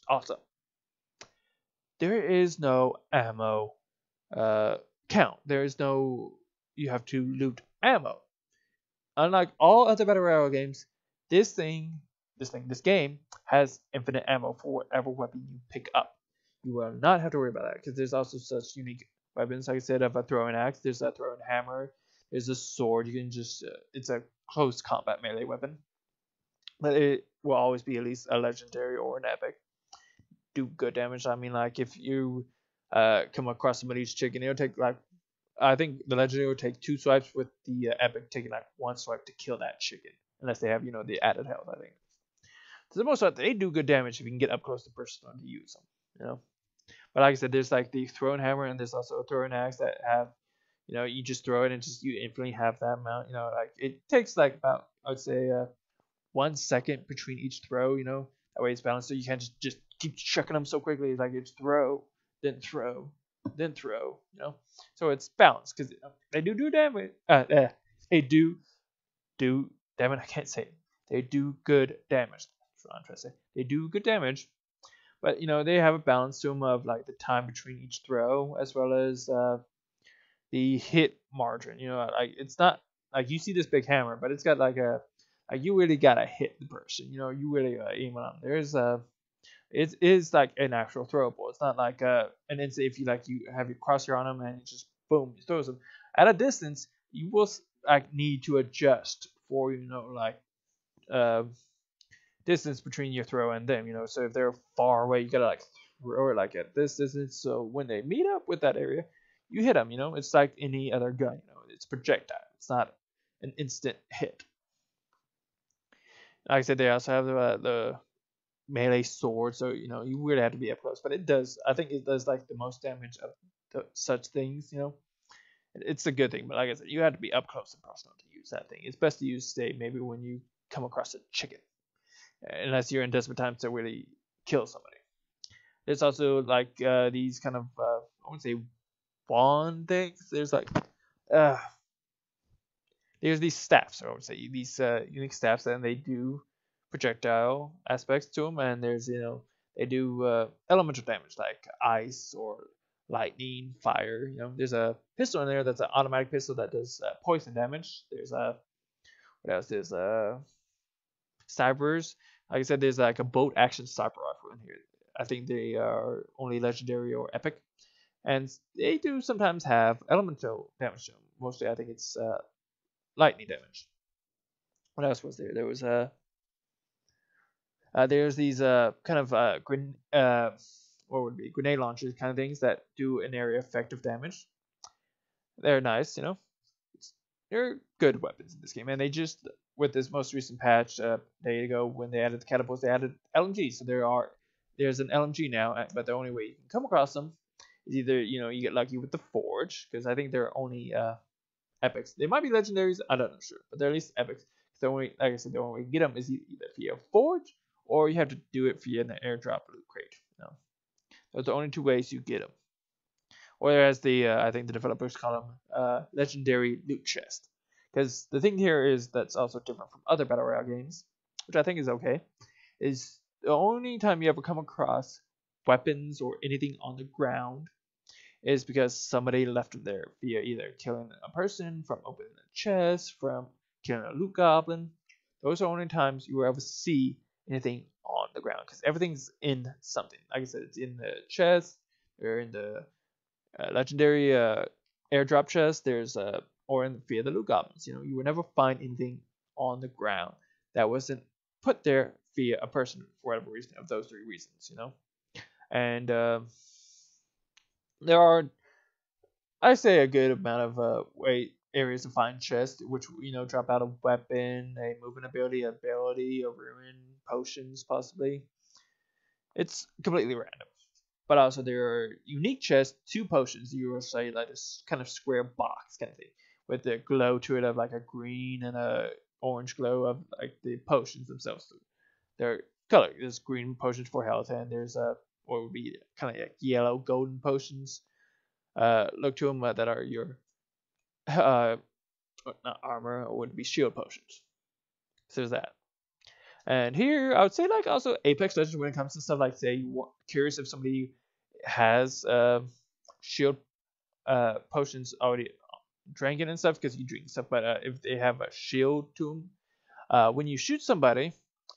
there is no ammo count. There is no you have to loot ammo. Unlike all other battle royale games, this game has infinite ammo for whatever weapon you pick up. You will not have to worry about that because there's also such unique weapons. Like I said, of a throwing axe, there's a throwing hammer, there's a sword. You can just it's a close combat melee weapon, but it will always be at least a legendary or an epic. Do good damage. I mean, like if you come across somebody's chicken, it'll take like I think the legendary will take 2 swipes, with the epic taking like 1 swipe to kill that chicken, unless they have the added health. I think. For the most part, they do good damage if you can get up close to person to use them. But like I said, there's like the throwing hammer, and there's also a throwing axe that have, you just throw it and just you instantly have that amount. Like it takes like about I would say 1 second between each throw. That way it's balanced, so you can't just keep chucking them so quickly. Like it's throw, then throw, then throw. So it's balanced because they do damage. They do damn it, I can't say it. They do good damage. That's what I'm trying to say. They do good damage. But they have a balance to them of like the time between each throw, as well as the hit margin. Like it's not like you see this big hammer, but it's got like you really gotta hit the person. You really gotta aim on them. It is like an actual throwable. It's not like an instant. If you have your crosshair on them and you just boom, you throws them at a distance, you will like need to adjust for distance between your throw and them. So if they're far away, you gotta like throw it like at this distance. So when they meet up with that area, you hit them. It's like any other gun. It's projectile. It's not an instant hit. Like I said, they also have the melee sword, so you really have to be up close. But I think it does like the most damage of such things. It's a good thing. But like I said, you have to be up close and personal to use that thing. It's best to use maybe when you come across a chicken, unless you're in desperate times to really kill somebody. There's also like these kind of I wouldn't say wand things. There's like there's these staffs. I would say these unique staffs, and they do projectile aspects to them. And there's they do elemental damage like ice or lightning, fire. There's a pistol in there that's an automatic pistol that does poison damage. There's what else? There's snipers. Like I said, there's like a bolt action sniper rifle in here. I think they are only legendary or epic, and they do sometimes have elemental damage to them. Mostly, I think it's lightning damage. What else was there? There was there's these kind of what would it be, grenade launchers kind of things that do an area effective damage. They're nice, they're good weapons in this game, and they just with this most recent patch day ago when they added the catapults, they added LMG. So there's an LMG now, but the only way you can come across them is either you get lucky with the forge, because I think they're only epics. They might be legendaries, I'm not sure, but they're at least epics. So like I said, the only way you get them is either via forge, or you have to do it via an airdrop loot crate. Those are the only 2 ways you get them. Or as I think the developers call them, legendary loot chest. Because the thing here is that's also different from other battle royale games, which I think is okay, is the only time you ever come across weapons or anything on the ground is because somebody left them there via either killing a person, from opening a chest, from killing a loot goblin. Those are only times you will ever see anything on the ground because everything's in something. Like I said, it's in the chest or in the legendary airdrop chest. There's or in via the loot goblins. You know, you will never find anything on the ground that wasn't put there via a person for whatever reason of those three reasons. You know, and there are, I say, a good amount of way areas to find chests, which drop out a weapon, a movement ability, a ruin, potions, possibly. It's completely random. But also there are unique chests, two potions. You will say like this kind of square box kind of thing with the glow to it of like a green and a orange glow of like the potions themselves. They're color. There's green potions for health, and there's what would be kind of like yellow golden potions. Look to them that are your uh, not armor, or would be shield potions. So there's that. And here I would say like also Apex Legends when it comes to stuff like say you're curious if somebody has shield potions already drinking and stuff because you drink stuff, but if they have a shield to them, when you shoot somebody,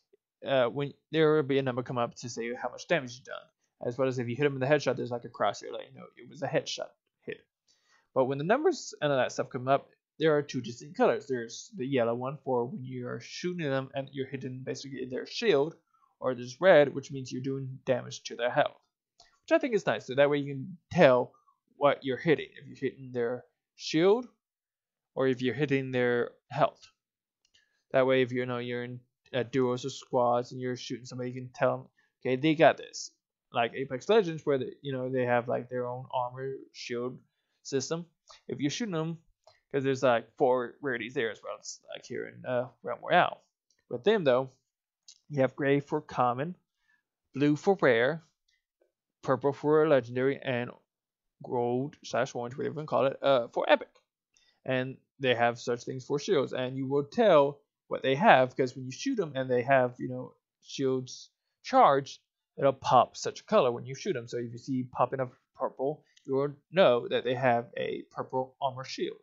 when there will be a number come up to say how much damage you've done, as well as if you hit them in the headshot, there's like a crosshair letting you know it was a headshot hit. But when the numbers and all that stuff come up, there are two distinct colors. There's the yellow one for when you're shooting them and you're hitting basically their shield, or there's red, which means you're doing damage to their health, which I think is nice. So that way you can tell what you're hitting, if you're hitting their shield or if you're hitting their health. That way, if you're in duos or squads and you're shooting somebody, you can tell them, okay, they got this. Like Apex Legends, where they have like their own armor shield system. If you're shooting them, because there's like 4 rarities there as well. It's like here in Realm Royale. With them though, you have gray for common, blue for rare, purple for legendary, and gold/orange, whatever you can call it, for epic. And they have such things for shields, and you will tell what they have because when you shoot them and they have shields charged, it'll pop such a color when you shoot them. So if you see popping up purple, you'll know that they have a purple armor shield.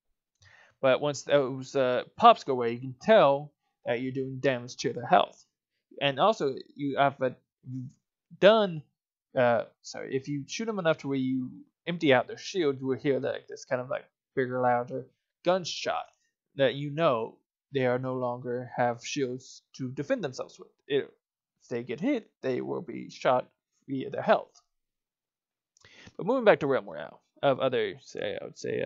But once those pops go away, you can tell that you're doing damage to their health. And also, you've done. Sorry, if you shoot them enough to where you empty out their shield, you will hear like this kind of like bigger, louder gunshot that they are no longer have shields to defend themselves with. If they get hit, they will be shot via their health. But moving back to Realm Royale, of other, I would say,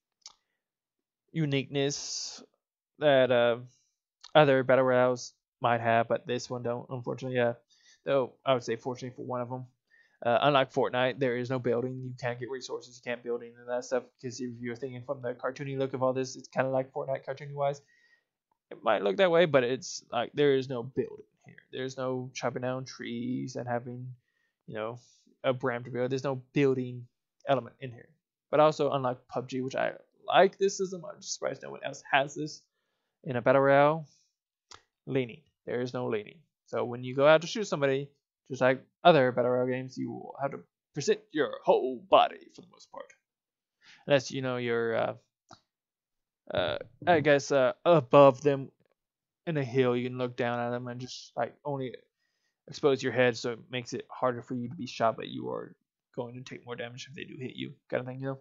uniqueness that other battle royales might have, but this one don't, unfortunately. Yeah, though I would say fortunately for one of them. Unlike Fortnite, there is no building. You can't get resources. You can't build any of that stuff. Because if you're thinking from the cartoony look of all this, it's kind of like Fortnite cartoony wise. It might look that way, but it's like there is no building here. There's no chopping down trees and having, a bram to build. There's no building element in here. But also, unlike PUBG, which I like this system, I'm just surprised no one else has this in a battle royale. Leaning. There is no leaning. So when you go out to shoot somebody, just like other battle royale games, you will have to present your whole body for the most part. Unless you're, I guess, above them in a hill, you can look down at them and just like only expose your head, so it makes it harder for you to be shot, but you are going to take more damage if they do hit you, kind of thing,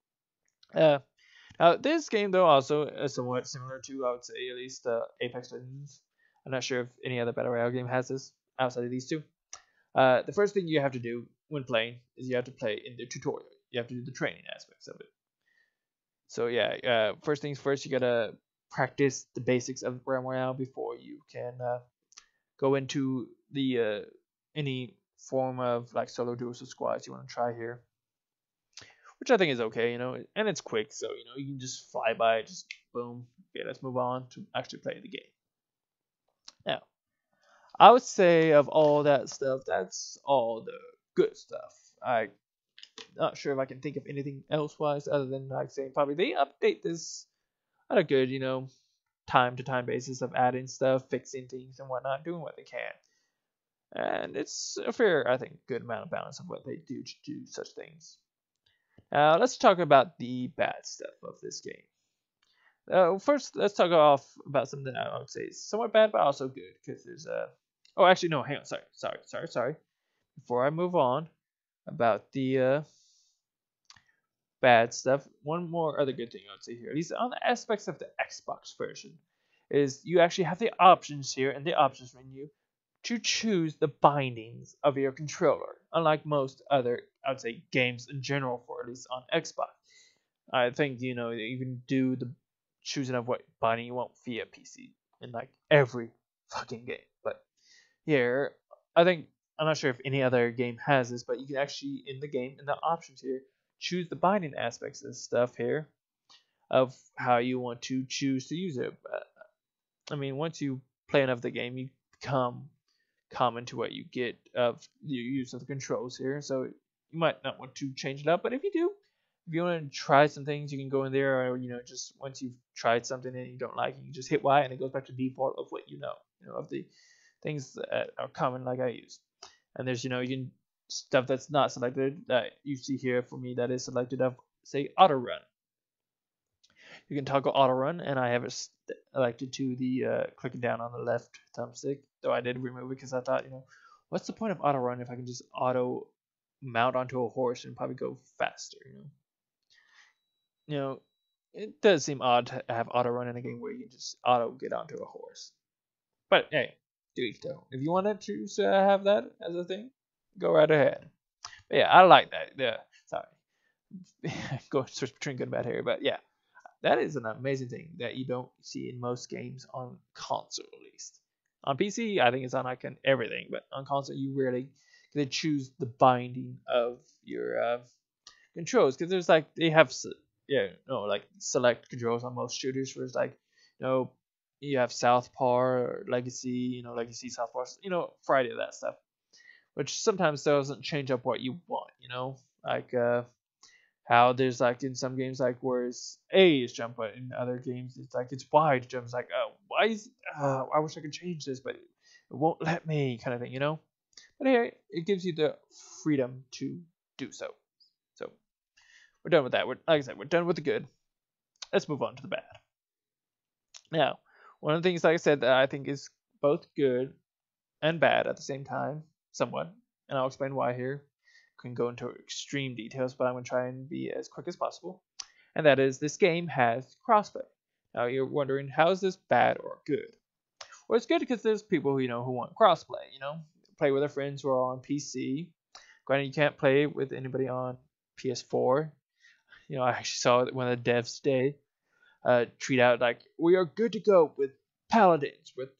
Now this game though also is somewhat similar to, I would say, at least Apex Legends. I'm not sure if any other battle royale game has this outside of these two. The first thing you have to do when playing is you have to play in the tutorial. You have to do the training aspects of it. So yeah, first things first, you gotta practice the basics of Realm Royale before you can go into the any form of like solo duos or squads you want to try here, which I think is okay, and it's quick, so you can just fly by, just boom. Okay, let's move on to actually play the game. Now, I would say of all that stuff, that's all the good stuff. I'm not sure if I can think of anything else wise other than like saying probably they update this at a good, time to time basis of adding stuff, fixing things and whatnot, doing what they can. And it's a fair, I think, good amount of balance of what they do to do such things. Now let's talk about the bad stuff of this game. First, let's talk off about something I would say is somewhat bad, but also good, because there's a. Oh, actually, no. Hang on. Sorry. Before I move on about the bad stuff, one more other good thing I would say here, at least on the aspects of the Xbox version, is you actually have the options here in the options menu to choose the bindings of your controller, unlike most other, I would say, games in general, for at least on Xbox. I think you can do the choosing of what binding you want via PC in like every fucking game. But here, I think I'm not sure if any other game has this, but you can actually in the game in the options here choose the binding aspects of stuff here of how you want to choose to use it. I mean, once you play enough of the game, you become common to what you get of the use of the controls here. So you might not want to change it up, but if you do, if you want to try some things, you can go in there, or just once you've tried something and you don't like it, you can just hit Y and it goes back to default of what of the things that are common like I use. And there's you can stuff that's not selected that you see here for me that is selected of say auto run. You can toggle auto run, and I have it elected to the clicking down on the left thumbstick. Though I did remove it because I thought, what's the point of auto run if I can just auto mount onto a horse and probably go faster? It does seem odd to have auto run in a game where you can just auto get onto a horse. But hey, do each their own. If you wanted to have that as a thing, go right ahead. But yeah, I like that. Yeah, sorry, go switch between good and bad here, but yeah. That is an amazing thing that you don't see in most games on console, at least. On PC, I think it's on like everything, but on console, you rarely get to choose the binding of your controls because there's like they have like select controls on most shooters, where it's like you have Southpaw or Legacy, Legacy Southpaw, variety of that stuff, which sometimes doesn't change up what you want, like how there's like in some games like where it's A is jump, but in other games it's like it's Y to jump. It's like why is I wish I could change this, but it won't let me, kind of thing, But here it gives you the freedom to do so. So we're done with that. Like I said, we're done with the good. Let's move on to the bad. Now, one of the things, like I said, that I think is both good and bad at the same time, somewhat, and I'll explain why here. Can go into extreme details, but I'm going to try and be as quick as possible. And that is, this game has crossplay. Now you're wondering, how is this bad or good? Well, it's good because there's people who want crossplay. Play with their friends who are on PC. Granted, you can't play with anybody on PS4. I actually saw one of the devs today tweet out like, we are good to go with Paladins, with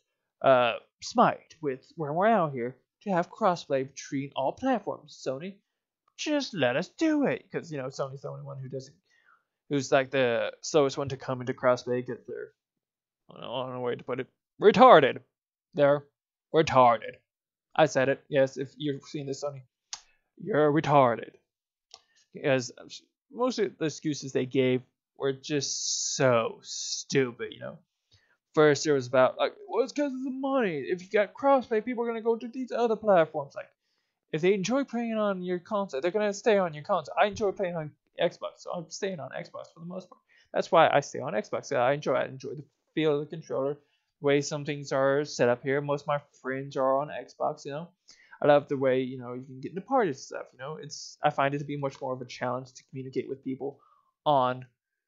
Smite, with Royale here to have crossplay between all platforms. Sony, just let us do it, because Sony's the only one who's like the slowest one to come into crossplay because they're, I don't know where to put it, retarded. They're retarded. I said it. Yes, if you're seeing this, Sony, you're retarded. Because most of the excuses they gave were just so stupid. First it was about like, well, it's because of the money. If you got crossplay, people are gonna go to these other platforms. Like, if they enjoy playing on your console, they're gonna stay on your console. I enjoy playing on Xbox, so I'm staying on Xbox for the most part. That's why I stay on Xbox. I enjoy the feel of the controller, the way some things are set up here. Most of my friends are on Xbox. I love the way you can get into parties and stuff. I find it to be much more of a challenge to communicate with people on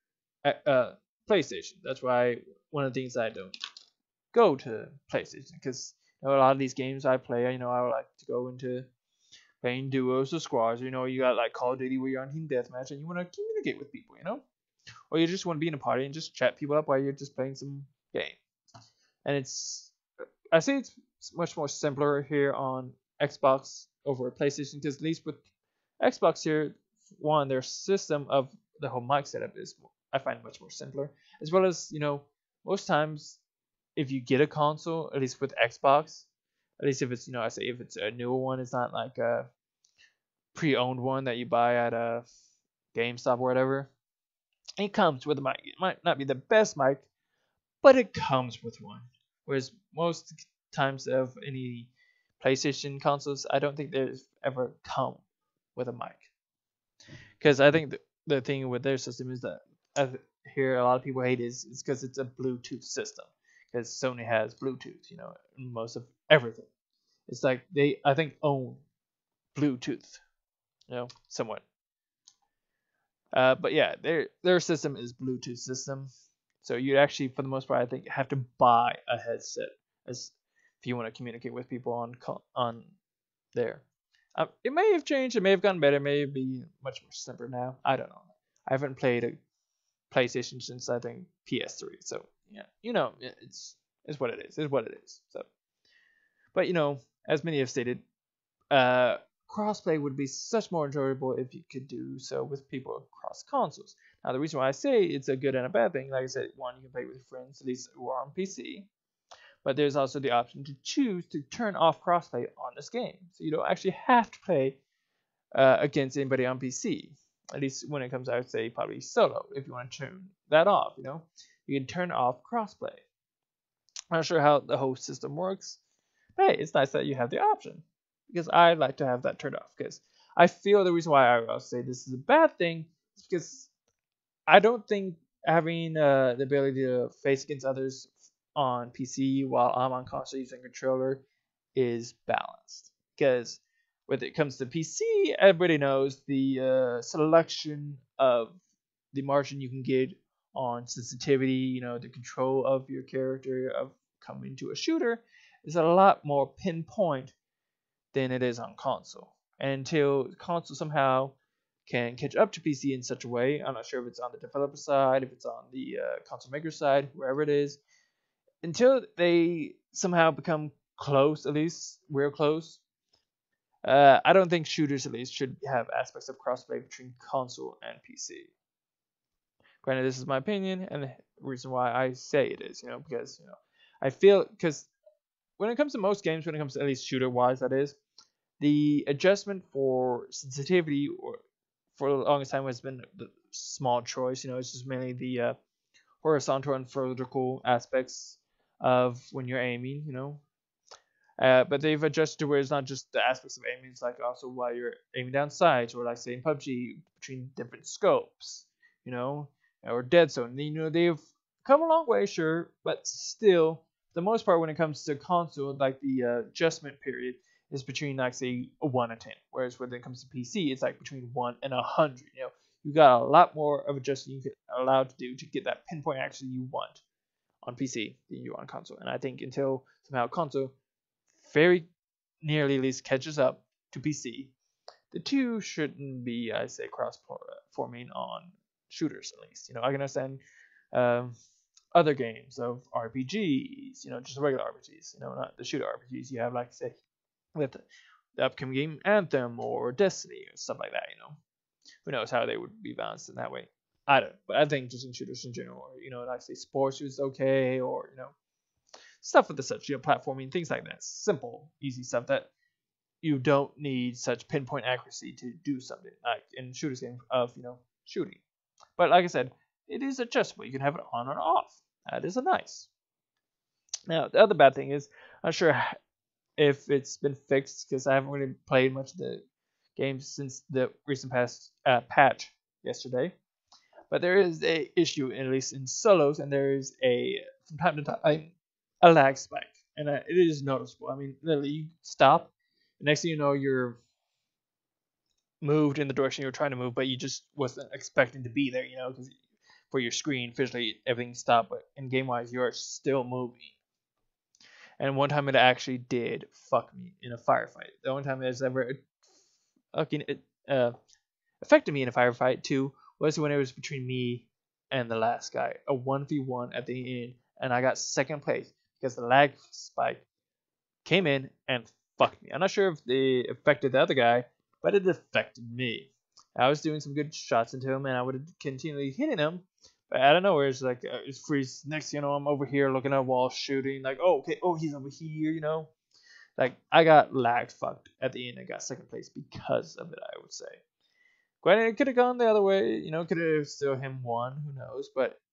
PlayStation. That's why one of the things I don't go to PlayStation, because a lot of these games I play, I would like to go into playing duos or squads. You got like Call of Duty where you're on team deathmatch and you want to communicate with people, or you just want to be in a party and just chat people up while you're just playing some game. And I say it's much more simpler here on Xbox over PlayStation, because at least with Xbox here, one, their system of the whole mic setup is, I find, much more simpler, as well as most times if you get a console, at least with Xbox, at least if it's I say if it's a newer one, it's not like a pre-owned one that you buy at a GameStop or whatever. It comes with a mic. It might not be the best mic, but it comes with one. Whereas most times of any PlayStation consoles, I don't think there's ever come with a mic. Because I think the thing with their system is that I hear a lot of people hate is because it's a Bluetooth system. Because Sony has Bluetooth, in most of everything. It's like they, I think, own Bluetooth, somewhat. But yeah, their system is Bluetooth system, so you actually, for the most part, I think, have to buy a headset as if you want to communicate with people on there. It may have changed, it may have gotten better, it may be much more simpler now. I don't know. I haven't played a PlayStation since I think PS3, so yeah, it's what it is. It's what it is. So, but as many have stated, uh, crossplay would be such more enjoyable if you could do so with people across consoles. Now, the reason why I say it's a good and a bad thing, like I said, one, you can play with friends, at least who are on PC, but there's also the option to choose to turn off crossplay on this game, so you don't actually have to play against anybody on PC. At least when it comes out, say probably solo. If you want to turn that off, you can turn off crossplay. I'm not sure how the whole system works, but hey, it's nice that you have the option, because I like to have that turned off. Because I feel the reason why I will say this is a bad thing is because I don't think having the ability to face against others on PC while I'm on console using controller is balanced. Because when it comes to PC, everybody knows the selection of the margin you can get on sensitivity, the control of your character of coming to a shooter is a lot more pinpoint than it is on console. And until console somehow can catch up to PC in such a way, I'm not sure if it's on the developer side, if it's on the console maker side, wherever it is, until they somehow become close, at least real close, I don't think shooters at least should have aspects of crossplay between console and PC. Granted, this is my opinion, and the reason why I say it is, because I feel because when it comes to most games, when it comes to at least shooter wise, that is, the adjustment for sensitivity or for the longest time has been the small choice. It's just mainly the horizontal and vertical aspects of when you're aiming. But they've adjusted to where it's not just the aspects of aiming, it's like also while you're aiming down sights, or like say in PUBG between different scopes, or Dead Zone. They've come a long way, sure, but still, the most part when it comes to console, like the adjustment period is between like say a 1 and 10, whereas when it comes to PC, it's like between 1 and 100. You got a lot more of adjustment you can allowed to do to get that pinpoint action you want on PC than you on console. And I think until somehow console very nearly at least catches up to PC, the two shouldn't be, I say, cross-forming on shooters at least. I can understand um, other games of RPGs, just regular RPGs, not the shooter RPGs. You have, like, say, with the upcoming game Anthem or Destiny or stuff like that, Who knows how they would be balanced in that way. I don't know. But I think just in shooters in general, or, like, say, sports is okay, or, stuff with the such, platforming, things like that. Simple, easy stuff that you don't need such pinpoint accuracy to do something, like in shooters game of, shooting. But like I said, it is adjustable. You can have it on or off. That is a nice. Now, the other bad thing is, I'm not sure if it's been fixed, because I haven't really played much of the games since the recent past patch yesterday. But there is a issue, at least in solos, and there is from time to time, a lag spike. And it is noticeable. I mean, literally, you stop, the next thing you know, you're moved in the direction you were trying to move, but you just wasn't expecting to be there, because for your screen, visually, everything stopped, but in game-wise, you're still moving. And one time it actually did fuck me in a firefight. The only time it has ever fucking affected me in a firefight, too, was when it was between me and the last guy. A 1v1 at the end, and I got second place because the lag spike came in and fucked me. I'm not sure if it affected the other guy, but it affected me. I was doing some good shots into him, and I would have continually hitting him, but out of nowhere, it's like, it's freeze. Next, I'm over here looking at a wall shooting, like, oh, okay, oh, he's over here, Like, I got lag fucked at the end. I got second place because of it, I would say. Granted, it could have gone the other way, could have still him won, who knows, but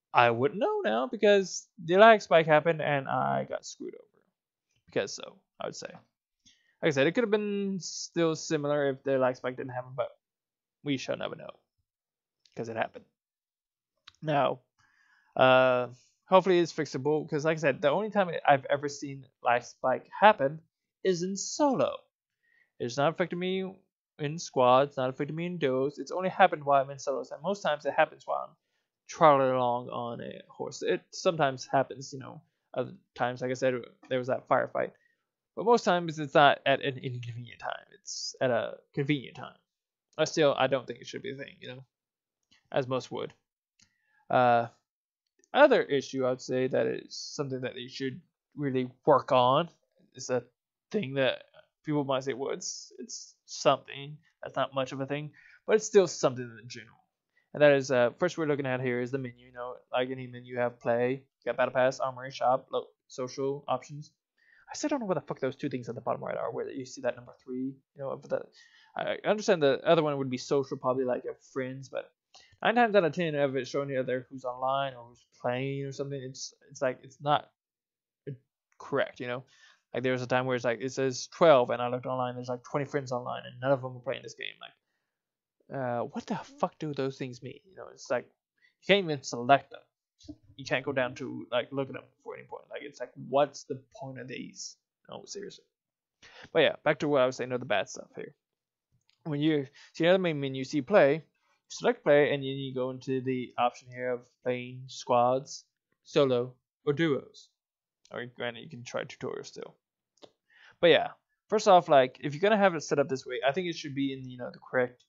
I wouldn't know now because the lag spike happened and I got screwed over. Because so, I would say. Like I said, it could have been still similar if the lag spike didn't happen, but we shall never know because it happened. Now, uh, hopefully it's fixable because, like I said, the only time I've ever seen lag spike happen is in solo. It's not affecting me in squads, not affecting me in duos. It's only happened while I'm in solos, and most times it happens while I'm trotting along on a horse. It sometimes happens, other times, like I said, there was that firefight. But most times it's not at an inconvenient time. It's at a convenient time. I don't think it should be a thing, as most would. Uh, Other issue I'd say that is something that they should really work on is a thing that people might say, well, it's something that's not much of a thing, but it's still something in general. And that is first we're looking at here is the menu. Like any menu, you have play, you got battle pass, armory, shop, social options. I still don't know what the fuck those two things at the bottom right are. Where you see that number three, but I understand the other one would be social, probably like a friends, but 9 times out of 10 of it showing you there who's online or who's playing or something, it's like it's not correct. Like there was a time where it's like it says 12 and I looked online, there's like 20 friends online and none of them are playing this game. Like, what the fuck do those things mean? It's like you can't even select them. You can't go down to like look at them for any point. Like it's like what's the point of these? No, seriously. But yeah, back to what I was saying of the bad stuff here. When you see another main menu, you see play, you select play, and then you go into the option here of playing squads, solo, or duos. Or granted, you can try tutorial still. But yeah, first off, like if you're gonna have it set up this way, I think it should be in the correct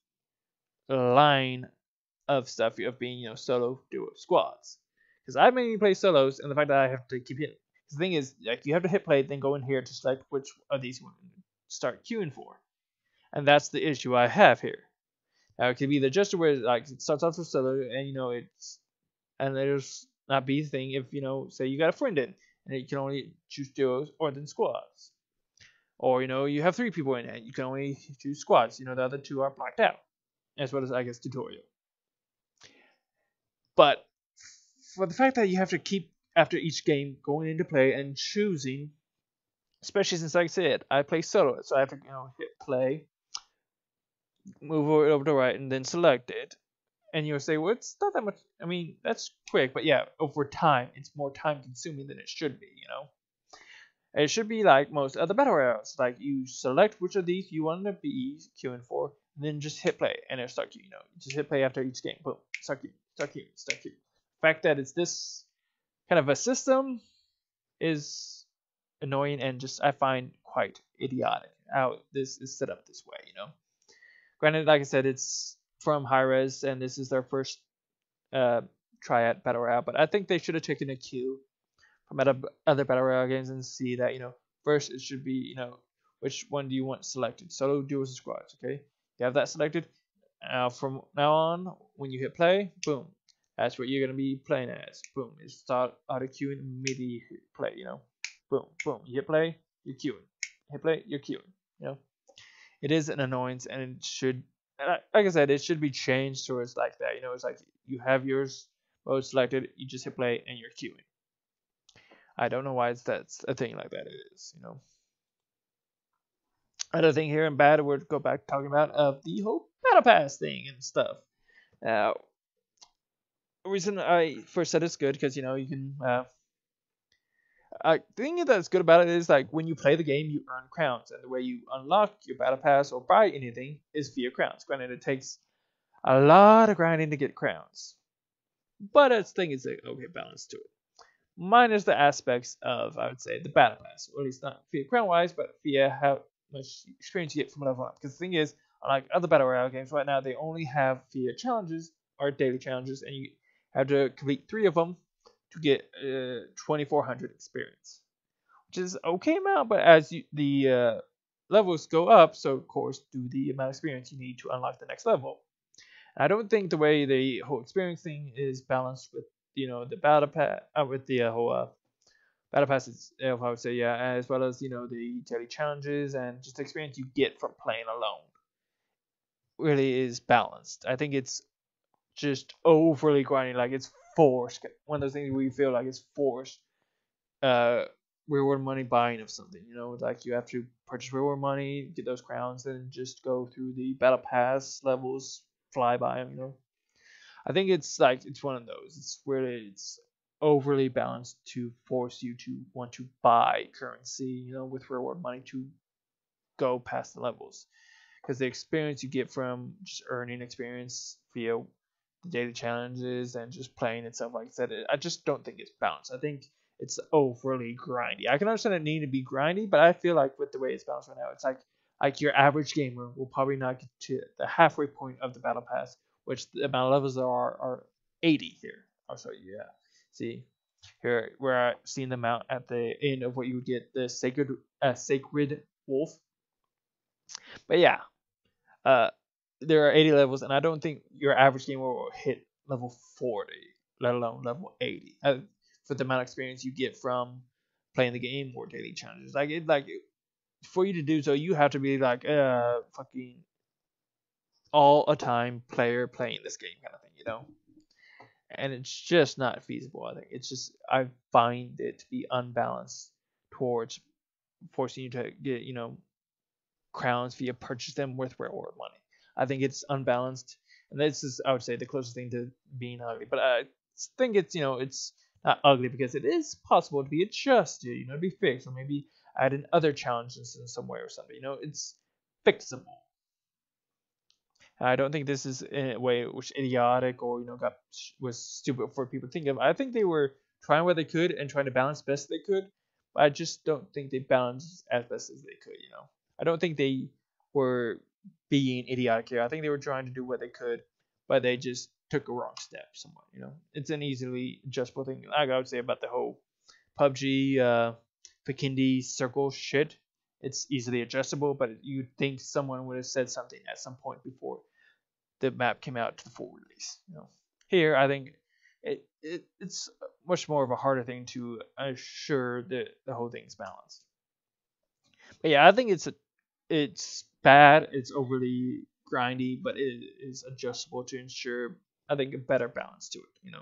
line of stuff of being solo, duo, squads. Because I mainly play solos, and the fact that I have to keep hitting. The thing is, like you have to hit play, then go in here to select which of these you want to start queuing for, and that's the issue I have here. Now it could be the adjusted where like it starts off with solo, and there's not be the thing if say you got a friend in, and you can only choose duos or then squads, or you have 3 people in it, you can only choose squads. The other 2 are blacked out, as well as I guess tutorial. But for the fact that you have to keep after each game going into play and choosing, especially since like I said I play solo, so I have to hit play, move over to right, and then select it. And you'll say, well, it's not that much. I mean, that's quick, but yeah, over time, it's more time consuming than it should be. It should be like most other battle royales. Like you select which of these you want to be queuing for, and then just hit play, and it'll start queuing. Just hit play after each game. Boom, start queuing, start queuing, start queuing. The fact that it's this kind of a system is annoying and just I find quite idiotic how this is set up this way. Granted, like I said, it's from Hi-Rez, and this is their first try at Battle Royale, but I think they should have taken a cue from other Battle Royale games and see that, first it should be, which one do you want selected? Solo, duos, and squads, okay? You have that selected. Now, from now on, when you hit play, boom, that's what you're going to be playing as. Boom, it start auto queuing immediately play, Boom, boom, you hit play, you're queuing. Hit play, you're queuing, It is an annoyance, and it should, like I said, it should be changed towards like that. It's like you have yours mode selected, you just hit play, and you're queuing. I don't know why that's a thing like that. It is. Another thing here in bad, we'll go back talking about of the whole battle pass thing and stuff. Now, the reason I first said it's good because you can. The thing that's good about it is like when you play the game, you earn crowns, and the way you unlock your battle pass or buy anything is via crowns. Granted, it takes a lot of grinding to get crowns, but its thing is okay balance to it. Minus the aspects of I would say the battle pass, or at least not via crown wise, but via how much experience you get from level up. Because the thing is, unlike other battle royale games right now, they only have via challenges or daily challenges, and you have to complete 3 of them to get 2,400 experience, which is okay amount. But as the levels go up, so of course do the amount of experience you need to unlock the next level. And I don't think the way the whole experience thing is balanced with the battle pass with the whole battle pass itself. I would say yeah, as well as the daily challenges and just the experience you get from playing alone really is balanced. I think it's just overly grinding. Like it's forced. One of those things where you feel like it's forced. Uh, reward money buying of something. Like you have to purchase reward money, get those crowns, then just go through the battle pass levels, fly by them. I think it's one of those. It's where it's overly balanced to force you to want to buy currency, with reward money to go past the levels. Because the experience you get from just earning experience via the daily challenges and just playing itself, like I said, I just don't think it's balanced. I think it's overly grindy. I can understand it needing to be grindy, but I feel like with the way it's balanced right now, it's like your average gamer will probably not get to the halfway point of the battle pass, which the amount of levels are 80 here. I'll show you. Yeah, see here where I've seen them out at the end of what you would get the sacred wolf. But yeah, uh, there are 80 levels, and I don't think your average gamer will hit level 40, let alone level 80. For the amount of experience you get from playing the game or daily challenges, for you to do so, you have to be like fucking all a time player playing this game kind of thing. And it's just not feasible. I think it's just I find it to be unbalanced towards forcing you to get crowns via purchase them with reward money. I think it's unbalanced, and this is I would say the closest thing to being ugly. But I think it's not ugly because it is possible to be adjusted, to be fixed, or maybe add in other challenges in some way or something. It's fixable. I don't think this is in a way which idiotic or was stupid for people to think of. I think they were trying what they could and trying to balance best they could, but I just don't think they balanced as best as they could. I don't think they were being idiotic here. I think they were trying to do what they could, but they just took a wrong step somewhat. It's an easily adjustable thing. Like I would say about the whole PUBG, Fakindi circle shit. It's easily adjustable, but you'd think someone would have said something at some point before the map came out to the full release. Here I think it's much more of a harder thing to assure that the whole thing's balanced. But yeah, I think it's bad. It's overly grindy, but it is adjustable to ensure I think a better balance to it.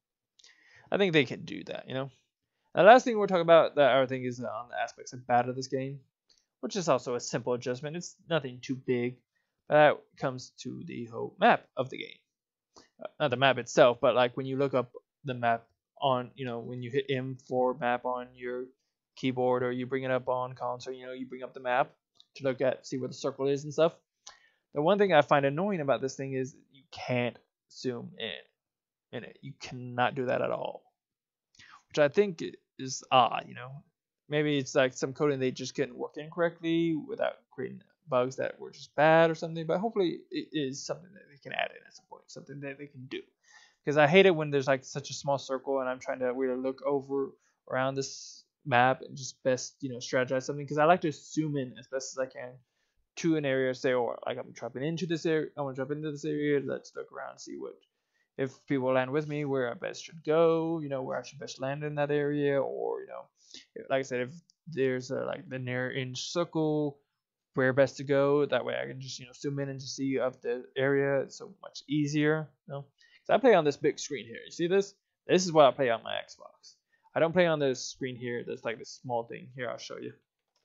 I think they can do that. The last thing we're talking about that I think is on the aspects of bad of this game, which is also a simple adjustment. It's nothing too big. But that comes to the whole map of the game. Not the map itself, but like when you look up the map on, when you hit M for map on your keyboard or you bring it up on console, you bring up the map to look at, see where the circle is and stuff. The one thing I find annoying about this thing is you can't zoom in it. You cannot do that at all, which I think is odd. Maybe it's like some coding they just couldn't work in correctly without creating bugs that were just bad or something. But hopefully it is something that they can add in at some point, something that they can do. Because I hate it when there's like such a small circle and I'm trying to really look over around this map and just best strategize something. Because I like to zoom in as best as I can to an area, say, or like I'm dropping into this area. I want to drop into this area. Let's look around, see what if people land with me, where I best should go. Where I should best land in that area, or like I said, if there's like the near inch circle, where best to go. That way I can just zoom in and just see up the area. It's so much easier. So I play on this big screen here. You see this? This is what I play on my Xbox. I don't play on this screen here. There's like this small thing here. I'll show you.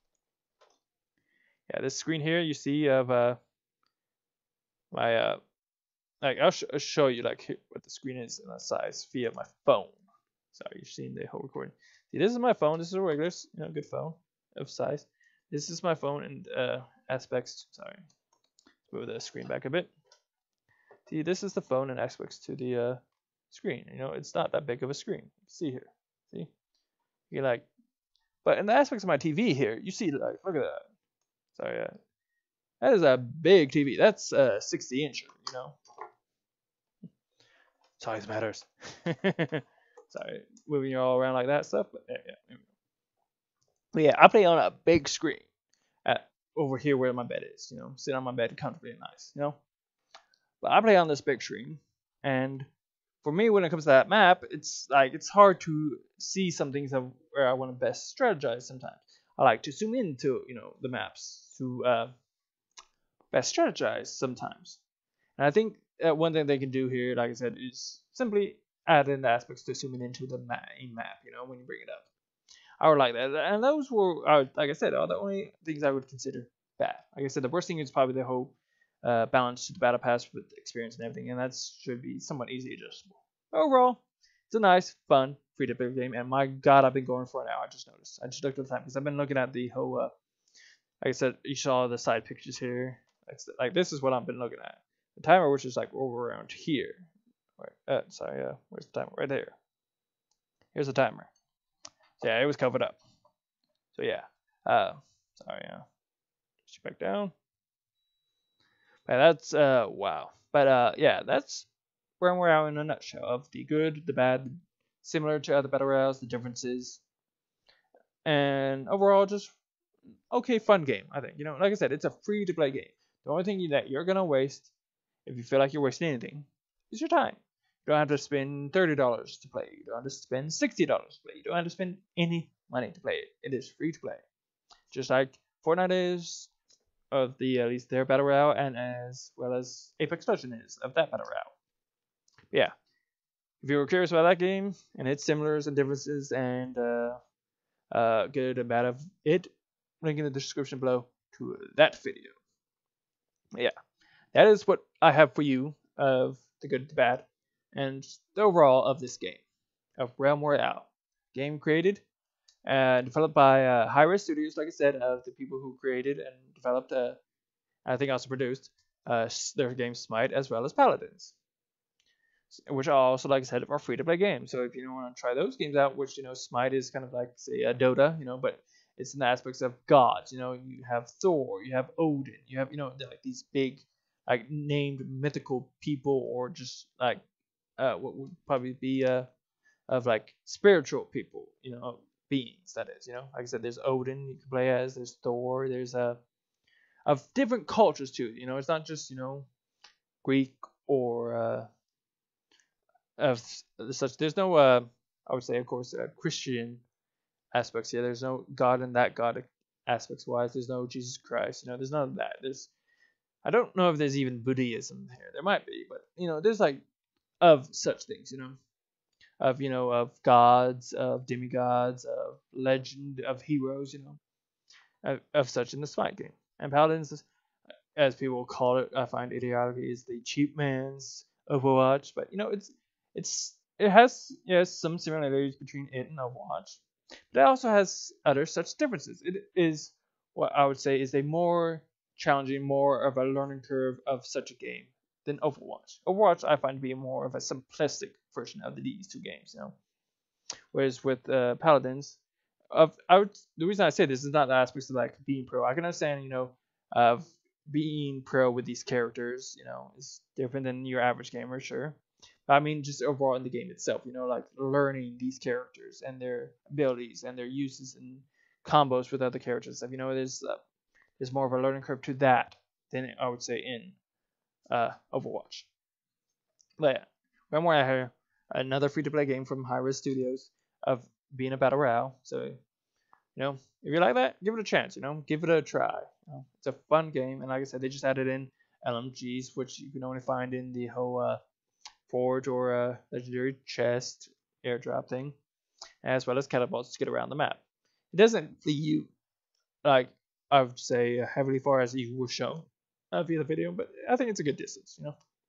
Yeah, this screen here you see of my like I'll show you like what the screen is in that size via my phone. Sorry, you're seeing the whole recording. See, this is my phone. This is a regular, good phone of size. This is my phone and aspects. Sorry, move the screen back a bit. See, this is the phone and aspects to the screen. It's not that big of a screen. See here. See, you but in the aspects of my TV here, you see like look at that. Sorry, that is a big TV. That's 60 inch. Size matters. Sorry, moving you all around like that stuff. But yeah. But yeah, I play on a big screen over here where my bed is. Sit on my bed comfortably and nice. But I play on this big screen, and for me, when it comes to that map, it's hard to see some things where I want to best strategize. Sometimes I like to zoom into the maps to best strategize sometimes. And I think one thing they can do here, like I said, is simply add in the aspects to zooming into the main map, when you bring it up. I would like that. And those were, like I said, are the only things I would consider bad. Like I said, the worst thing is probably the whole balance to the battle pass with experience and everything, and that should be somewhat easy adjustable. Overall, it's a nice, fun, free-to-play game, and my god, I've been going for an hour. I just noticed. I just looked at the time because I've been looking at the whole. Like I said, you saw the side pictures here. Like this is what I've been looking at. The timer, which is like over around here. Right. Where's the timer? Right there. Here's the timer. So yeah, it was covered up. So yeah. Just back down. But that's wow. But yeah, that's where we're at in a nutshell of the good, the bad, similar to other battle royales, the differences, and overall just okay, fun game. I think like I said, it's a free to play game. The only thing that you're gonna waste, if you feel like you're wasting anything, is your time. You don't have to spend $30 to play. You don't have to spend $60 to play. You don't have to spend any money to play it. It is free to play, just like Fortnite is of the at least their battle royale, and as well as Apex Legends is of that battle royale. Yeah, if you were curious about that game and its similars and differences and good and bad of it, link in the description below to that video. Yeah, that is what I have for you of the good, the bad, and the overall of this game of Royale. Game created and developed by Hi-Res Studios, like I said, of the people who created and developed, I think also produced, their game Smite as well as Paladins, which are also, like I said, are free-to-play games. So if you want to try those games out, which Smite is kind of like say a Dota, but it's in the aspects of gods. You have Thor, you have Odin, you have like these big like named mythical people, or just like what would probably be of like spiritual people, beings. That is, like I said, there's Odin you can play as, there's Thor, there's of different cultures too. It's not just Greek or of such. There's no I would say, of course, Christian aspects here. There's no God in that God aspects wise. There's no Jesus Christ. There's none of that. I don't know if there's even Buddhism here. There might be, but there's like of such things. Of gods, of demigods, of legend, of heroes. Of such in the Smite game. And Paladins, as people call it, I find idiotically, is the cheap man's Overwatch. But it has some similarities between it and Overwatch, but it also has other such differences. It is what I would say is a more challenging, more of a learning curve of such a game than Overwatch. Overwatch I find to be more of a simplistic version of these two games, Whereas with Paladins, the reason I say this is not the aspects of like being pro. I can understand, of being pro with these characters, is different than your average gamer, sure. I mean, just overall in the game itself, like learning these characters and their abilities and their uses and combos with other characters. There's more of a learning curve to that than I would say in Overwatch. But yeah, one more out here, another free-to-play game from Hi-Res Studios of being a battle royale. So, if you like that, give it a chance. Give it a try. It's a fun game, and like I said, they just added in LMGs, which you can only find in the whole forge or legendary chest airdrop thing, as well as catapults to get around the map. It doesn't lead you, like I would say, heavily far as you were shown via the video, but I think it's a good distance.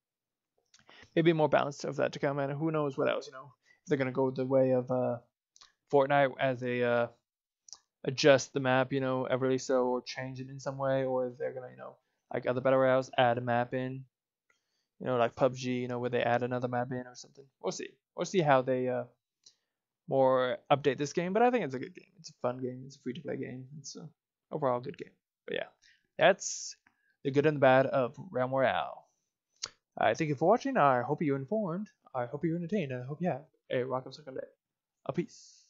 Maybe more balanced of that to come, and who knows what else. If they're gonna go the way of Fortnite as they adjust the map, everly so, or change it in some way, or if they're gonna, like other battle royales, add a map in. Like PUBG, where they add another map in or something. We'll see. We'll see how they more update this game, but I think it's a good game. It's a fun game. It's a free-to-play game. It's an overall good game. But yeah, that's the good and the bad of Royale. I thank you for watching. I hope you're informed. I hope you're entertained. And I hope you have a rock-em day. A peace.